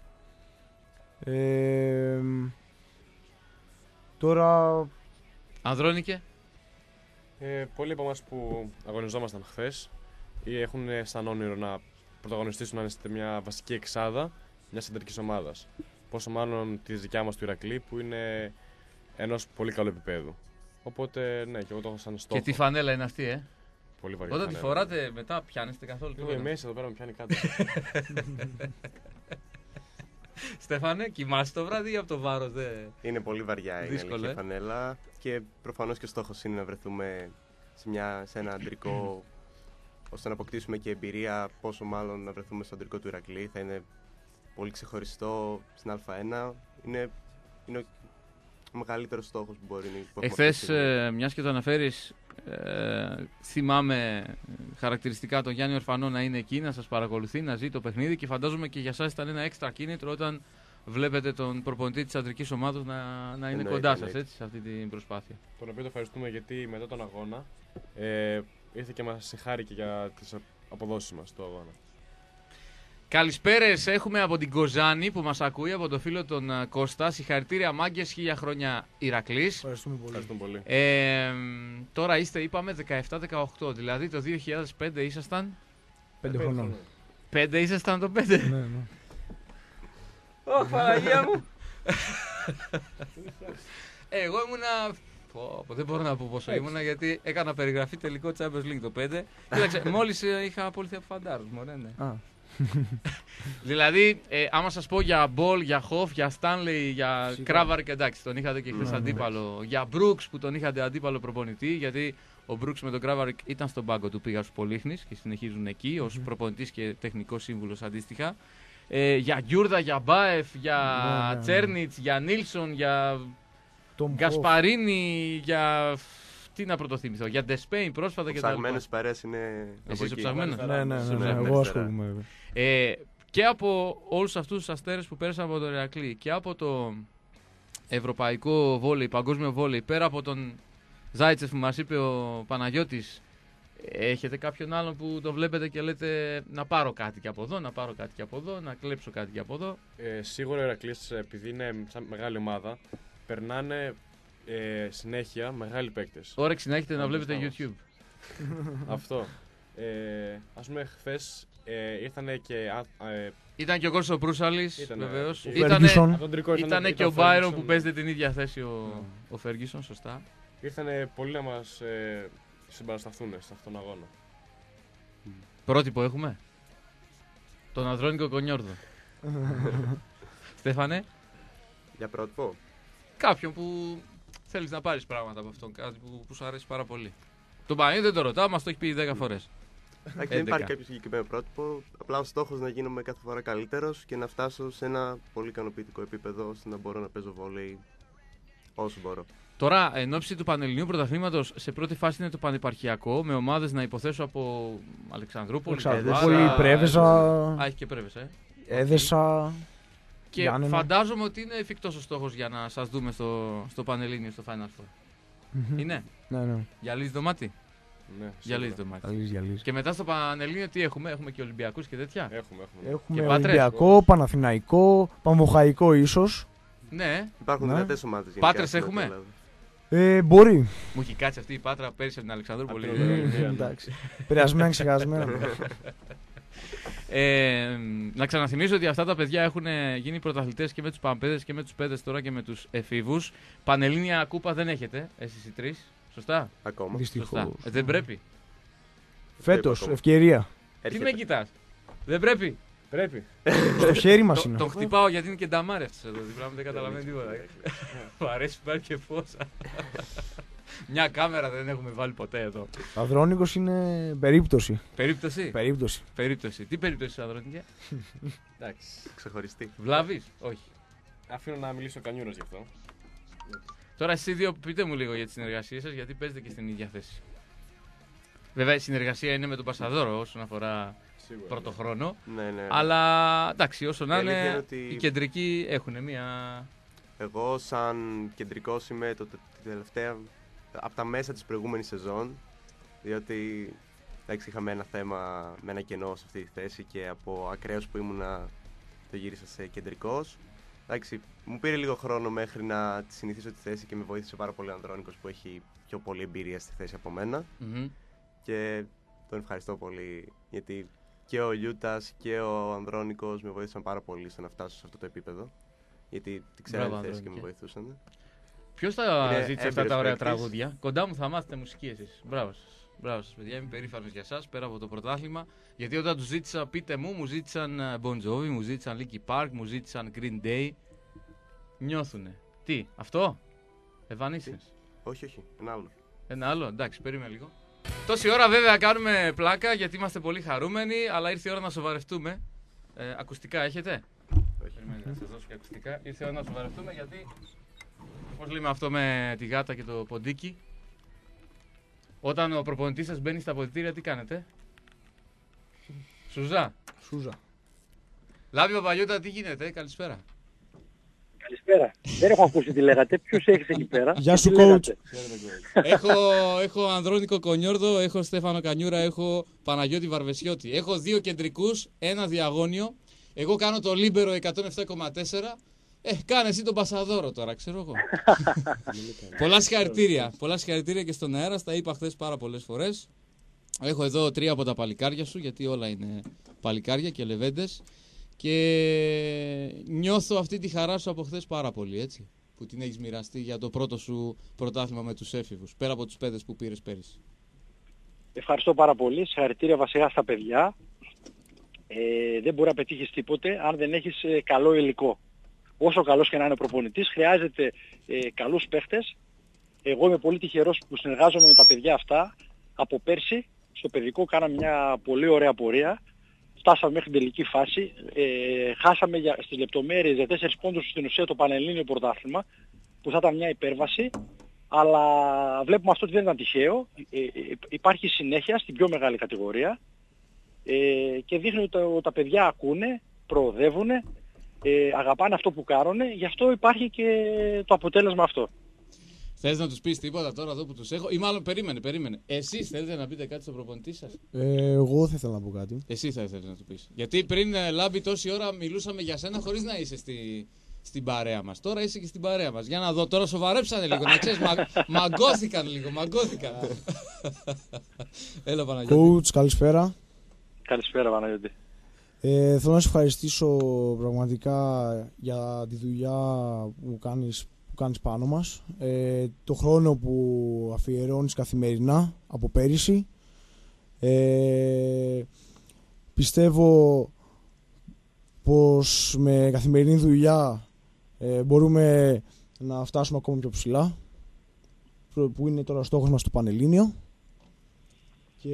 Speaker 3: Τώρα...
Speaker 1: Ανδρώνικε.
Speaker 4: Πολλοί από εμάς που αγωνιζόμασταν χθες ή έχουν σαν όνειρο να πρωταγωνιστήσουν να είναι σε μια βασική εξάδα μιας αντρικής ομάδας. Πόσο μάλλον τη δικιά μας του Ηρακλή που είναι ενός πολύ καλού επίπεδου. Οπότε, ναι, και εγώ το έχω σαν στόχο.
Speaker 1: Και τι φανέλα είναι αυτή,
Speaker 4: Πολύ βαριά.
Speaker 1: Όταν τη φοράτε μετά, πιάνεστε καθόλου
Speaker 4: τίποτα? Εγώ μέσα εδώ πέρα με πιάνει κάτω.
Speaker 1: Στέφανε, κοιμάσαι το βράδυ ή από το βάρος?
Speaker 2: Είναι πολύ βαριά η φανέλα και προφανώς και ο στόχος είναι να βρεθούμε σε ένα αντρικό, ώστε να αποκτήσουμε και εμπειρία, πόσο μάλλον να βρεθούμε στο αντρικό του Ηρακλή. Θα είναι πολύ ξεχωριστό στην Α1. Είναι ο μεγαλύτερος στόχος που μπορεί να υπάρχει.
Speaker 1: Εχθές, μιας και το αναφέρεις, θυμάμαι χαρακτηριστικά τον Γιάννη Ορφανό να είναι εκεί, να σας παρακολουθεί, να ζει το παιχνίδι και φαντάζομαι και για σας ήταν ένα έξτρα κίνητρο όταν βλέπετε τον προπονητή της αντρικής ομάδας να είναι κοντά σας, έτσι, σε αυτή την προσπάθεια.
Speaker 4: Τον οποίο το ευχαριστούμε γιατί μετά τον αγώνα ήρθε και μας συγχάρηκε για τις αποδόσεις μας στο αγώνα.
Speaker 1: Καλησπέρες έχουμε από την Κοζάνη που μας ακούει, από το φίλο τον Κώστα. Συγχαρητήρια μάγκες, 1000 χρόνια Ηρακλής.
Speaker 3: Ευχαριστούμε πολύ.
Speaker 1: Τώρα είστε, είπαμε, 17-18, δηλαδή το 2005 ήσασταν...
Speaker 3: 5 χρονών.
Speaker 1: 5 ήσασταν το 5.
Speaker 3: Ναι.
Speaker 1: Ωχ, Παναγία μου. Εγώ ήμουνα... δεν μπορώ να πω πόσο ήμουνα γιατί έκανα περιγραφή τελικό Champions League το 5. Κοίταξε, μόλις είχα απολυθεί από Φαντάρους, μωρέ, ναι. Δηλαδή, άμα σας πω για Μπολ, για Χοφ, για Στάνλεϊ, για Κράβαρκ, εντάξει, τον είχατε και χθες αντίπαλο. Για Μπρούξ που τον είχατε αντίπαλο προπονητή, γιατί ο Μπρούξ με τον Κράβαρκ ήταν στον πάγκο του, πήγα στους Πολύχνης και συνεχίζουν εκεί ως προπονητής και τεχνικός σύμβουλος αντίστοιχα. Για Γκιούρδα, για Μπάεφ, για Τσέρνιτς, για Νίλσον, για Γκασπαρίνι, για... Τι να πρωτοθυμηθώ, για Ντεσπέιν πρόσφατα και τα λοιπά.
Speaker 2: Ψαγμένος παρέας είναι...
Speaker 1: Εσύ είσαι ψαγμένος?
Speaker 3: Ναι, εγώ ασχολούμαι.
Speaker 1: Και από όλους αυτούς τους αστέρες που πέρασαν από το Ηρακλή και από το ευρωπαϊκό βόλεϊ, παγκόσμιο βόλεϊ, πέρα από τον Ζάιτσεφ που μας είπε ο Παναγιώτης, έχετε κάποιον άλλον που τον βλέπετε και λέτε να πάρω κάτι και από εδώ, να πάρω κάτι και από εδώ, να κλέψω κάτι και από εδώ?
Speaker 4: Σίγουρα ο Ηρακλής, επειδή είναι σαν μεγάλη ομάδα, περνάνε συνέχεια μεγάλοι παίκτες.
Speaker 1: Όρεξη να έχετε να βλέπετε YouTube.
Speaker 4: Αυτό. Ας πούμε, χθες
Speaker 1: Ήταν και ο Κώστας ο Προύσαλης, βεβαίως. Ήταν και ο Μπάιρον που παίζεται την ίδια θέση ο Φέργισον, σωστά.
Speaker 4: Ήρθανε πολλοί να μας συμπαρασταθούν σε αυτόν τον αγώνα.
Speaker 1: Πρότυπο έχουμε. Τον Ανδρώνικο Κονιόρδο. Στέφανε.
Speaker 2: Για πρότυπο.
Speaker 1: Κάποιον που θέλεις να πάρεις πράγματα από αυτόν, κάτι που σου αρέσει πάρα πολύ. Τον Παναγιώτη δεν το ρωτάω, μας το έχει πει 10 φορές.
Speaker 2: Δεν υπάρχει κάποιο συγκεκριμένο πρότυπο. Απλά ο στόχος να γίνομαι κάθε φορά καλύτερος και να φτάσω σε ένα πολύ ικανοποιητικό επίπεδο ώστε να μπορώ να παίζω βόλεϊ όσο μπορώ.
Speaker 1: Τώρα, εν ώψη του Πανελληνίου Πρωταθλήματος, σε πρώτη φάση είναι το πανεπαρχιακό, με ομάδες να υποθέσω από Αλεξανδρούπολη,
Speaker 3: Πρέβεζα.
Speaker 1: Έχει και Πρέβεζα.
Speaker 3: Έδεσα.
Speaker 1: Και Γιάννενα. Φαντάζομαι ότι είναι εφικτός ο στόχος για να σας δούμε στο Πανελλήνιο, στο Final Four. Είναι.
Speaker 3: Ναι.
Speaker 1: Γυαλίζει το μάτι.
Speaker 4: Ναι,
Speaker 1: γυαλίζει το μάτι.
Speaker 3: Γυαλίζει.
Speaker 1: Και μετά στο Πανελλήνιο τι έχουμε, έχουμε και Ολυμπιακούς και τέτοια.
Speaker 3: Έχουμε Ολυμπιακό, Παναθηναϊκό, Παμβοχαϊκό ίσως.
Speaker 1: Ναι.
Speaker 2: Υπάρχουν δυνατές ομάδες.
Speaker 1: Πάτρες έχουμε.
Speaker 3: Μπορεί.
Speaker 1: Μου έχει κάτσει αυτή η Πάτρα πέρυσι από την Αλεξανδρούπολη.
Speaker 3: Εντάξει. Επηρεασμένα, ξεχασμένα.
Speaker 1: Να ξαναθυμίσω ότι αυτά τα παιδιά έχουν γίνει πρωταθλητές και με τους Παμπέδες και με τους Πέδες τώρα και με τους εφήβους. Πανελλήνια κούπα δεν έχετε, εσείς οι τρεις. Σωστά.
Speaker 2: Ακόμα.
Speaker 3: Δυστυχώς.
Speaker 1: Δεν πρέπει.
Speaker 3: Φέτος, ευκαιρία.
Speaker 1: Τι με κοιτάς. Δεν πρέπει.
Speaker 4: Πρέπει.
Speaker 3: Στο χέρι μας είναι.
Speaker 1: Τον χτυπάω γιατί είναι και νταμάρι αυτός εδώ δίπλα μου, δεν καταλαβαίνει τίποτα. Μου αρέσει που υπάρχει και φως. Μια κάμερα δεν έχουμε βάλει ποτέ εδώ.
Speaker 3: Ανδρώνικος είναι περίπτωση.
Speaker 1: Περίπτωση.
Speaker 3: Περίπτωση.
Speaker 1: Τι περίπτωση, Ανδρώνικε.
Speaker 2: Εντάξει. Ξεχωριστή.
Speaker 1: Βλάβεις, όχι.
Speaker 4: Αφήνω να μιλήσω ο Κανιούρας γι' αυτό.
Speaker 1: Τώρα εσείς δύο πείτε μου λίγο για τις συνεργασίες σας, γιατί παίζετε και στην ίδια θέση. Βέβαια η συνεργασία είναι με τον Πασαδόρο όσον αφορά πρώτο χρόνο.
Speaker 2: Ναι.
Speaker 1: Αλλά εντάξει, όσο να είναι, οι κεντρικοί έχουν μία.
Speaker 2: Εγώ, σαν κεντρικός, είμαι τη τελευταία από τα μέσα της προηγούμενης σεζόν. Διότι εντάξει, είχαμε ένα θέμα με ένα κενό σε αυτή τη θέση και από ακραίος που ήμουνα το γύρισα σε κεντρικός. Εντάξει, μου πήρε λίγο χρόνο μέχρι να συνηθίσω τη θέση και με βοήθησε πάρα πολύ ο Ανδρώνικος που έχει πιο πολλή εμπειρία στη θέση από μένα. Και τον ευχαριστώ πολύ γιατί και ο Λιούτας και ο Ανδρώνικος με βοήθησαν πάρα πολύ στο να φτάσω σε αυτό το επίπεδο. Γιατί την ξέρανε τη θέση και με βοηθούσαν.
Speaker 1: Ποιος θα ζήτησε αυτά τα ωραία τραγούδια? Κοντά μου θα μάθετε μουσική εσείς. Μπράβο σας. Μπράβο σας, παιδιά. Είμαι περήφανος για σας πέρα από το πρωτάθλημα. Γιατί όταν τους ζήτησα, πείτε μου ζήτησαν Bon Jovi, μου ζήτησαν Linkin Park, μου ζήτησαν Green Day. Νιώθουνε. Τι, αυτό? Evanescence.
Speaker 2: Όχι. Ένα άλλο.
Speaker 1: Ένα άλλο, εντάξει, περίμενε λίγο. Τόση ώρα βέβαια κάνουμε πλάκα γιατί είμαστε πολύ χαρούμενοι, αλλά ήρθε η ώρα να σοβαρευτούμε. Ακουστικά έχετε?
Speaker 2: Όχι.
Speaker 1: Περιμένετε να σας δώσω και ακουστικά. Ήρθε η ώρα να σοβαρευτούμε γιατί, πώς λέμε αυτό με τη γάτα και το ποντίκι, όταν ο προπονητής σας μπαίνει στα αποδυτήρια, τι κάνετε? Σουζά. Λάβη Παπαγιώτα, τι γίνεται, καλησπέρα.
Speaker 5: Καλησπέρα. Δεν έχω ακούσει τι λέγατε. Ποιος έχεις εκεί πέρα?
Speaker 3: Γεια σου, coach.
Speaker 1: Έχω Ανδρώνικο Κονιόρδο, έχω Στέφανο Κανιούρα, έχω Παναγιώτη Βαρβεσιώτη. Έχω δύο κεντρικούς, ένα διαγώνιο. Εγώ κάνω το Λίμπερο 107,4. Κάνε εσύ τον Πασαδόρο τώρα, ξέρω εγώ. Πολλά συγχαρητήρια και στον αέρα, στα είπα χθες πάρα πολλές φορές. Έχω εδώ 3 από τα παλικάρια σου, γιατί όλα είναι παλικάρια και λεβέντες. Και νιώθω αυτή τη χαρά σου από χθες πάρα πολύ, έτσι. Που την έχεις μοιραστεί για το πρώτο σου πρωτάθλημα με τους έφηβους, πέρα από τους παιδες που πήρες πέρυσι.
Speaker 5: Ευχαριστώ πάρα πολύ. Συγχαρητήρια βασικά στα παιδιά. Δεν μπορεί να πετύχεις τίποτε αν δεν έχεις καλό υλικό. Όσο καλός και να είναι ο προπονητής, χρειάζεται καλούς παίχτες. Εγώ είμαι πολύ τυχερός που συνεργάζομαι με τα παιδιά αυτά. Από πέρσι, στο παιδικό, κάναμε μια πολύ ωραία πορεία. Φτάσαμε μέχρι την τελική φάση. Χάσαμε στις λεπτομέρειες για 4 πόντους στην ουσία το Πανελλήνιο πρωτάθλημα, που θα ήταν μια υπέρβαση. Αλλά βλέπουμε αυτό ότι δεν ήταν τυχαίο. Υπάρχει συνέχεια στην πιο μεγάλη κατηγορία. Και δείχνει ότι τα παιδιά ακούνε, προοδεύουν, αγαπάνε αυτό που κάνουν. Γι' αυτό υπάρχει και το αποτέλεσμα αυτό.
Speaker 1: Θες να τους πεις τίποτα τώρα εδώ που τους έχω, ή μάλλον περίμενε. Εσείς θέλετε να πείτε κάτι στον προπονητή σας?
Speaker 3: Εγώ θα ήθελα να πω κάτι.
Speaker 1: Εσύ θα ήθελες να του πεις. Γιατί πριν, Λάμπη, τόση ώρα μιλούσαμε για σένα χωρίς να είσαι στην παρέα μας. Τώρα είσαι και στην παρέα μας. Για να δω, τώρα σοβαρέψανε λίγο, να ξέρεις, μαγκώθηκαν λίγο. Έλα, Παναγιώτη.
Speaker 3: Coach, καλησπέρα.
Speaker 5: Καλησπέρα, Παναγιώτη.
Speaker 3: Θέλω να σε ευχαριστήσω πραγματικά για τη δουλειά που κάνεις πάνω μας, το χρόνο που αφιερώνεις καθημερινά από πέρυσι. Πιστεύω πως με καθημερινή δουλειά μπορούμε να φτάσουμε ακόμα πιο ψηλά, που είναι τώρα ο στόχος μας στο Πανελλήνιο, και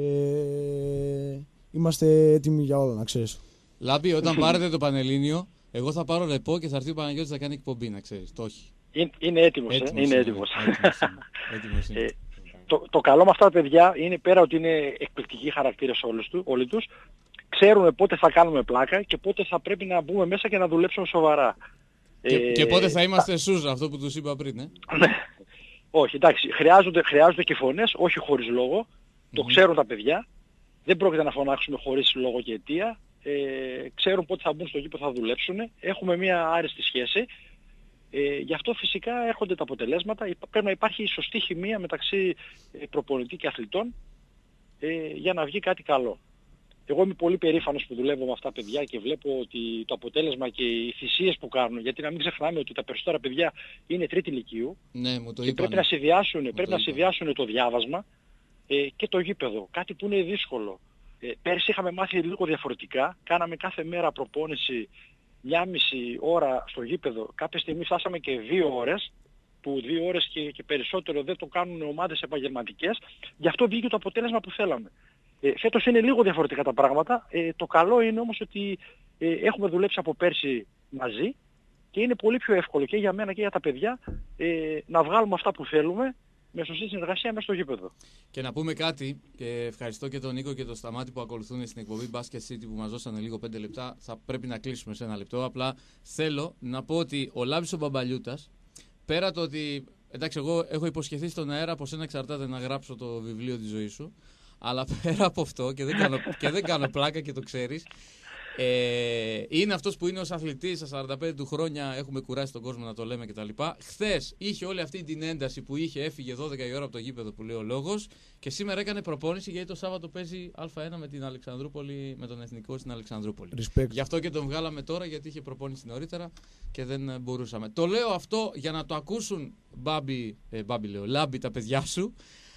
Speaker 3: είμαστε έτοιμοι για όλα, να ξέρεις.
Speaker 1: Λάμπη, όταν πάρετε το Πανελλήνιο, εγώ θα πάρω ρεπό και θα έρθει ο Παναγιώτης να κάνει εκπομπή, να ξέρεις. Το όχι.
Speaker 5: Είναι έτοιμος. Είναι έτοιμος.
Speaker 1: Έτοιμος.
Speaker 5: Το καλό με αυτά τα παιδιά είναι, πέρα ότι είναι εκπληκτικοί χαρακτήρες όλοι τους, ξέρουν πότε θα κάνουμε πλάκα και πότε θα πρέπει να μπούμε μέσα και να δουλέψουμε σοβαρά.
Speaker 1: Και πότε θα είμαστε σούζα, αυτό που τους είπα πριν,
Speaker 5: Όχι, εντάξει, χρειάζονται και φωνές, όχι χωρίς λόγο. Το ξέρουν τα παιδιά. Δεν πρόκειται να φωνάξουμε χωρίς λόγο και αιτία. Ξέρουν πότε θα μπουν στο γήπεδο, θα δουλέψουν. Έχουμε μια άριστη σχέση. Γι' αυτό φυσικά έρχονται τα αποτελέσματα. Πρέπει να υπάρχει η σωστή χημεία μεταξύ προπονητή και αθλητών για να βγει κάτι καλό. Εγώ είμαι πολύ περήφανος που δουλεύω με αυτά τα παιδιά και βλέπω ότι το αποτέλεσμα και οι θυσίες που κάνουν, γιατί να μην ξεχνάμε ότι τα περισσότερα παιδιά είναι τρίτη ηλικίου,
Speaker 1: ναι, μου το
Speaker 5: και
Speaker 1: είπανε.
Speaker 5: πρέπει να συνδυάσουν το διάβασμα και το γήπεδο, κάτι που είναι δύσκολο. Πέρσι είχαμε μάθει λίγο διαφορετικά, κάναμε κάθε μέρα προπόνηση 1,5 ώρα στο γήπεδο, κάποια στιγμή φτάσαμε και 2 ώρες, που 2 ώρες και περισσότερο δεν το κάνουν ομάδες επαγγελματικές, γι' αυτό βγήκε το αποτέλεσμα που θέλαμε. Φέτος είναι λίγο διαφορετικά τα πράγματα, το καλό είναι όμως ότι έχουμε δουλέψει από πέρσι μαζί και είναι πολύ πιο εύκολο και για μένα και για τα παιδιά να βγάλουμε αυτά που θέλουμε με σωστή συνεργασία μέσα στο γήπεδο.
Speaker 1: Και να πούμε κάτι, και ευχαριστώ και τον Νίκο και τον Σταμάτη που ακολουθούν στην εκπομπή Basket City που μας δώσανε λίγο 5 λεπτά. Θα πρέπει να κλείσουμε σε 1 λεπτό. Απλά θέλω να πω ότι ο Λάμπης ο Μπαμπαλιούτας, πέρα το ότι, εντάξει, εγώ έχω υποσχεθεί στον αέρα από σένα εξαρτάται να γράψω το βιβλίο της ζωής σου, αλλά πέρα από αυτό, και δεν κάνω πλάκα και το ξέρεις, είναι αυτός που είναι ως αθλητής στα 45 του χρόνια, έχουμε κουράσει τον κόσμο να το λέμε κτλ. Χθες είχε όλη αυτή την ένταση που είχε, έφυγε 12 η ώρα από το γήπεδο που λέει ο λόγος, και σήμερα έκανε προπόνηση γιατί το Σάββατο παίζει Α1 με την Αλεξανδρούπολη, με τον Εθνικό στην Αλεξανδρούπολη.
Speaker 3: Respect.
Speaker 1: Γι' αυτό και τον βγάλαμε τώρα, γιατί είχε προπόνηση νωρίτερα και δεν μπορούσαμε. Το λέω αυτό για να το ακούσουν, Λάμπη, τα παιδιά σου,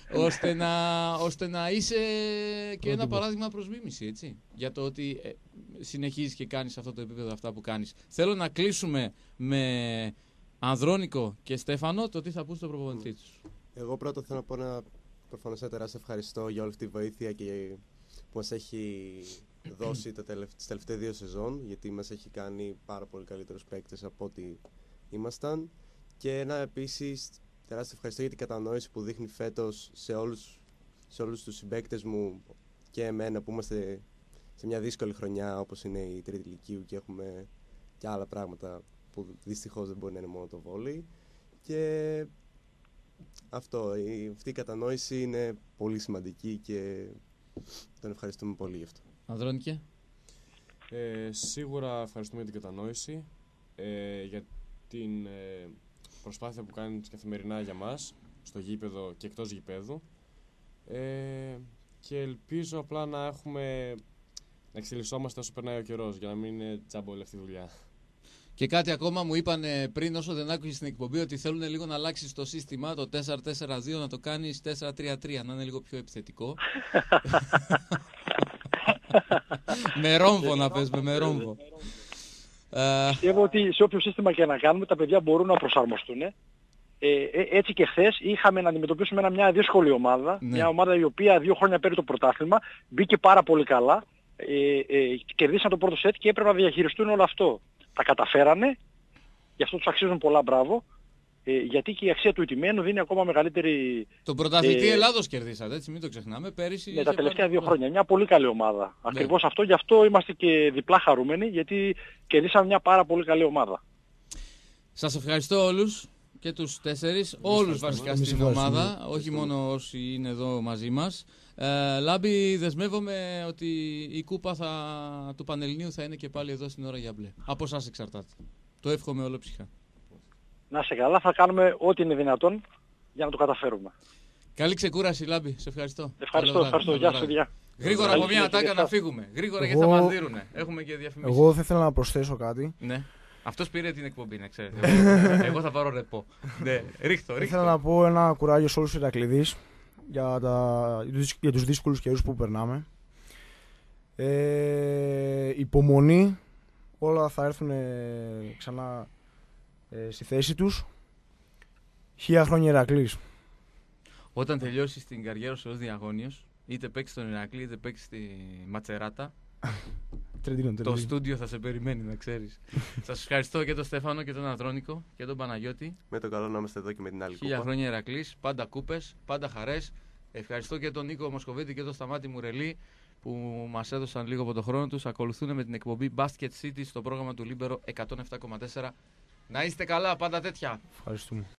Speaker 1: ώστε να είσαι και ένα παράδειγμα προς μίμηση, έτσι, για το ότι συνεχίζεις και κάνεις αυτό το επίπεδο αυτά που κάνεις. Θέλω να κλείσουμε με Ανδρώνικο και Στέφανο το τι θα πούν στο προπονητή τους.
Speaker 2: Εγώ πρώτα θέλω να πω προφανώς ένα τεράστιο ευχαριστώ για όλη αυτή τη βοήθεια και που μας έχει δώσει τις τελευταίες 2 σεζόν, γιατί μας έχει κάνει πάρα πολύ καλύτερους παίκτες από ό,τι ήμασταν, και ένα επίσης τεράστιο ευχαριστώ για την κατανόηση που δείχνει φέτος σε όλους τους συμπαίκτες μου και εμένα που είμαστε σε μια δύσκολη χρονιά όπως είναι η τρίτη ηλικίου και έχουμε και άλλα πράγματα που δυστυχώς δεν μπορεί να είναι μόνο το βόλεϊ. Και αυτή η κατανόηση είναι πολύ σημαντική και τον ευχαριστούμε πολύ γι' αυτό.
Speaker 1: Ανδρώνικε.
Speaker 4: Σίγουρα ευχαριστούμε για την κατανόηση, για την προσπάθεια που κάνεις καθημερινά για μας, στο γήπεδο και εκτός γηπέδου, και ελπίζω απλά να εξελισσόμαστε όσο περνάει ο καιρός, για να μην είναι τζάμπο αυτή η δουλειά.
Speaker 1: Και κάτι ακόμα μου είπαν πριν, όσο δεν άκουσες στην εκπομπή, ότι θέλουν λίγο να αλλάξεις το σύστημα, το 4-4-2, να το κάνεις 4-3-3, να είναι λίγο πιο επιθετικό. Με ρόμβο να παίζουμε, με ρόμβο.
Speaker 5: Πιστεύω ότι σε όποιο σύστημα και να κάνουμε, τα παιδιά μπορούν να προσαρμοστούν. Έτσι και χθες είχαμε να αντιμετωπίσουμε μια δύσκολη ομάδα. Ναι. Μια ομάδα η οποία 2 χρόνια πήρε το πρωτάθλημα, μπήκε πάρα πολύ καλά, κερδίσαν το πρώτο σετ και έπρεπε να διαχειριστούν όλο αυτό. Τα καταφέρανε, γι' αυτό τους αξίζουν πολλά μπράβο. Γιατί και η αξία του ηττημένου δίνει ακόμα μεγαλύτερη...
Speaker 1: Τον πρωταθλητή Ελλάδος κερδίσατε, έτσι, μην το ξεχνάμε. Πέρυσι
Speaker 5: τα τελευταία 2 χρόνια. Μια πολύ καλή ομάδα. Ναι. Ακριβώς αυτό, γι' αυτό είμαστε και διπλά χαρούμενοι, γιατί κερδίσαμε μια πάρα πολύ καλή ομάδα.
Speaker 1: Σας ευχαριστώ όλους και τους 4, όλους βασικά στην ομάδα, όχι μόνο όσοι είναι εδώ μαζί μας. Λάμπη, δεσμεύομαι ότι η κούπα του Πανελληνίου θα είναι και πάλι εδώ στην ώρα για μπλε. Από εσάς εξαρτάται. Το εύχομαι ολόψυχα.
Speaker 5: Να είσαι καλά, θα κάνουμε ό,τι είναι δυνατόν για να το καταφέρουμε.
Speaker 1: Καλή ξεκούραση, Λάμπη. Σε ευχαριστώ.
Speaker 5: Ευχαριστώ. Γεια σου, παιδιά.
Speaker 1: Γρήγορα από μια ατάκα να φύγουμε. Γρήγορα γιατί θα μας δίνουνε. Έχουμε και διαφημίσεις.
Speaker 3: Εγώ θα ήθελα να προσθέσω κάτι.
Speaker 1: Ναι. Αυτός πήρε την εκπομπή, να ξέρετε. Εγώ θα πάρω ρεπό. Ναι, ρίχτω.
Speaker 3: Ήθελα να πω ένα κουράγιο σε όλους τους Ηρακλήδεις για τους δύσκολους καιρούς που περνάμε. Υπομονή, όλα θα έρθουν ξανά στη θέση τους. 1000 χρόνια Ηρακλής.
Speaker 1: Όταν τελειώσεις την καριέρα σου ως διαγώνιος, είτε παίξεις στον Ηρακλή είτε παίξεις στη Ματσεράτα, το στούντιο θα σε περιμένει, να ξέρεις. Σας ευχαριστώ και τον Στέφανο και τον Ανδρώνικο και τον Παναγιώτη.
Speaker 2: Με το καλό να είμαστε εδώ και με την άλλη
Speaker 1: 1000 χρόνια Ηρακλής, πάντα κούπες, πάντα χαρές. Ευχαριστώ και τον Νίκο Μοσκοβίτη και τον Σταμάτη Μουρελή που μας έδωσαν λίγο από τον χρόνο τους. Ακολουθούν με την εκπομπή Basket City στο πρόγραμμα του Libero 107,4. Να είστε καλά, πάντα τέτοια.
Speaker 3: Ευχαριστούμε.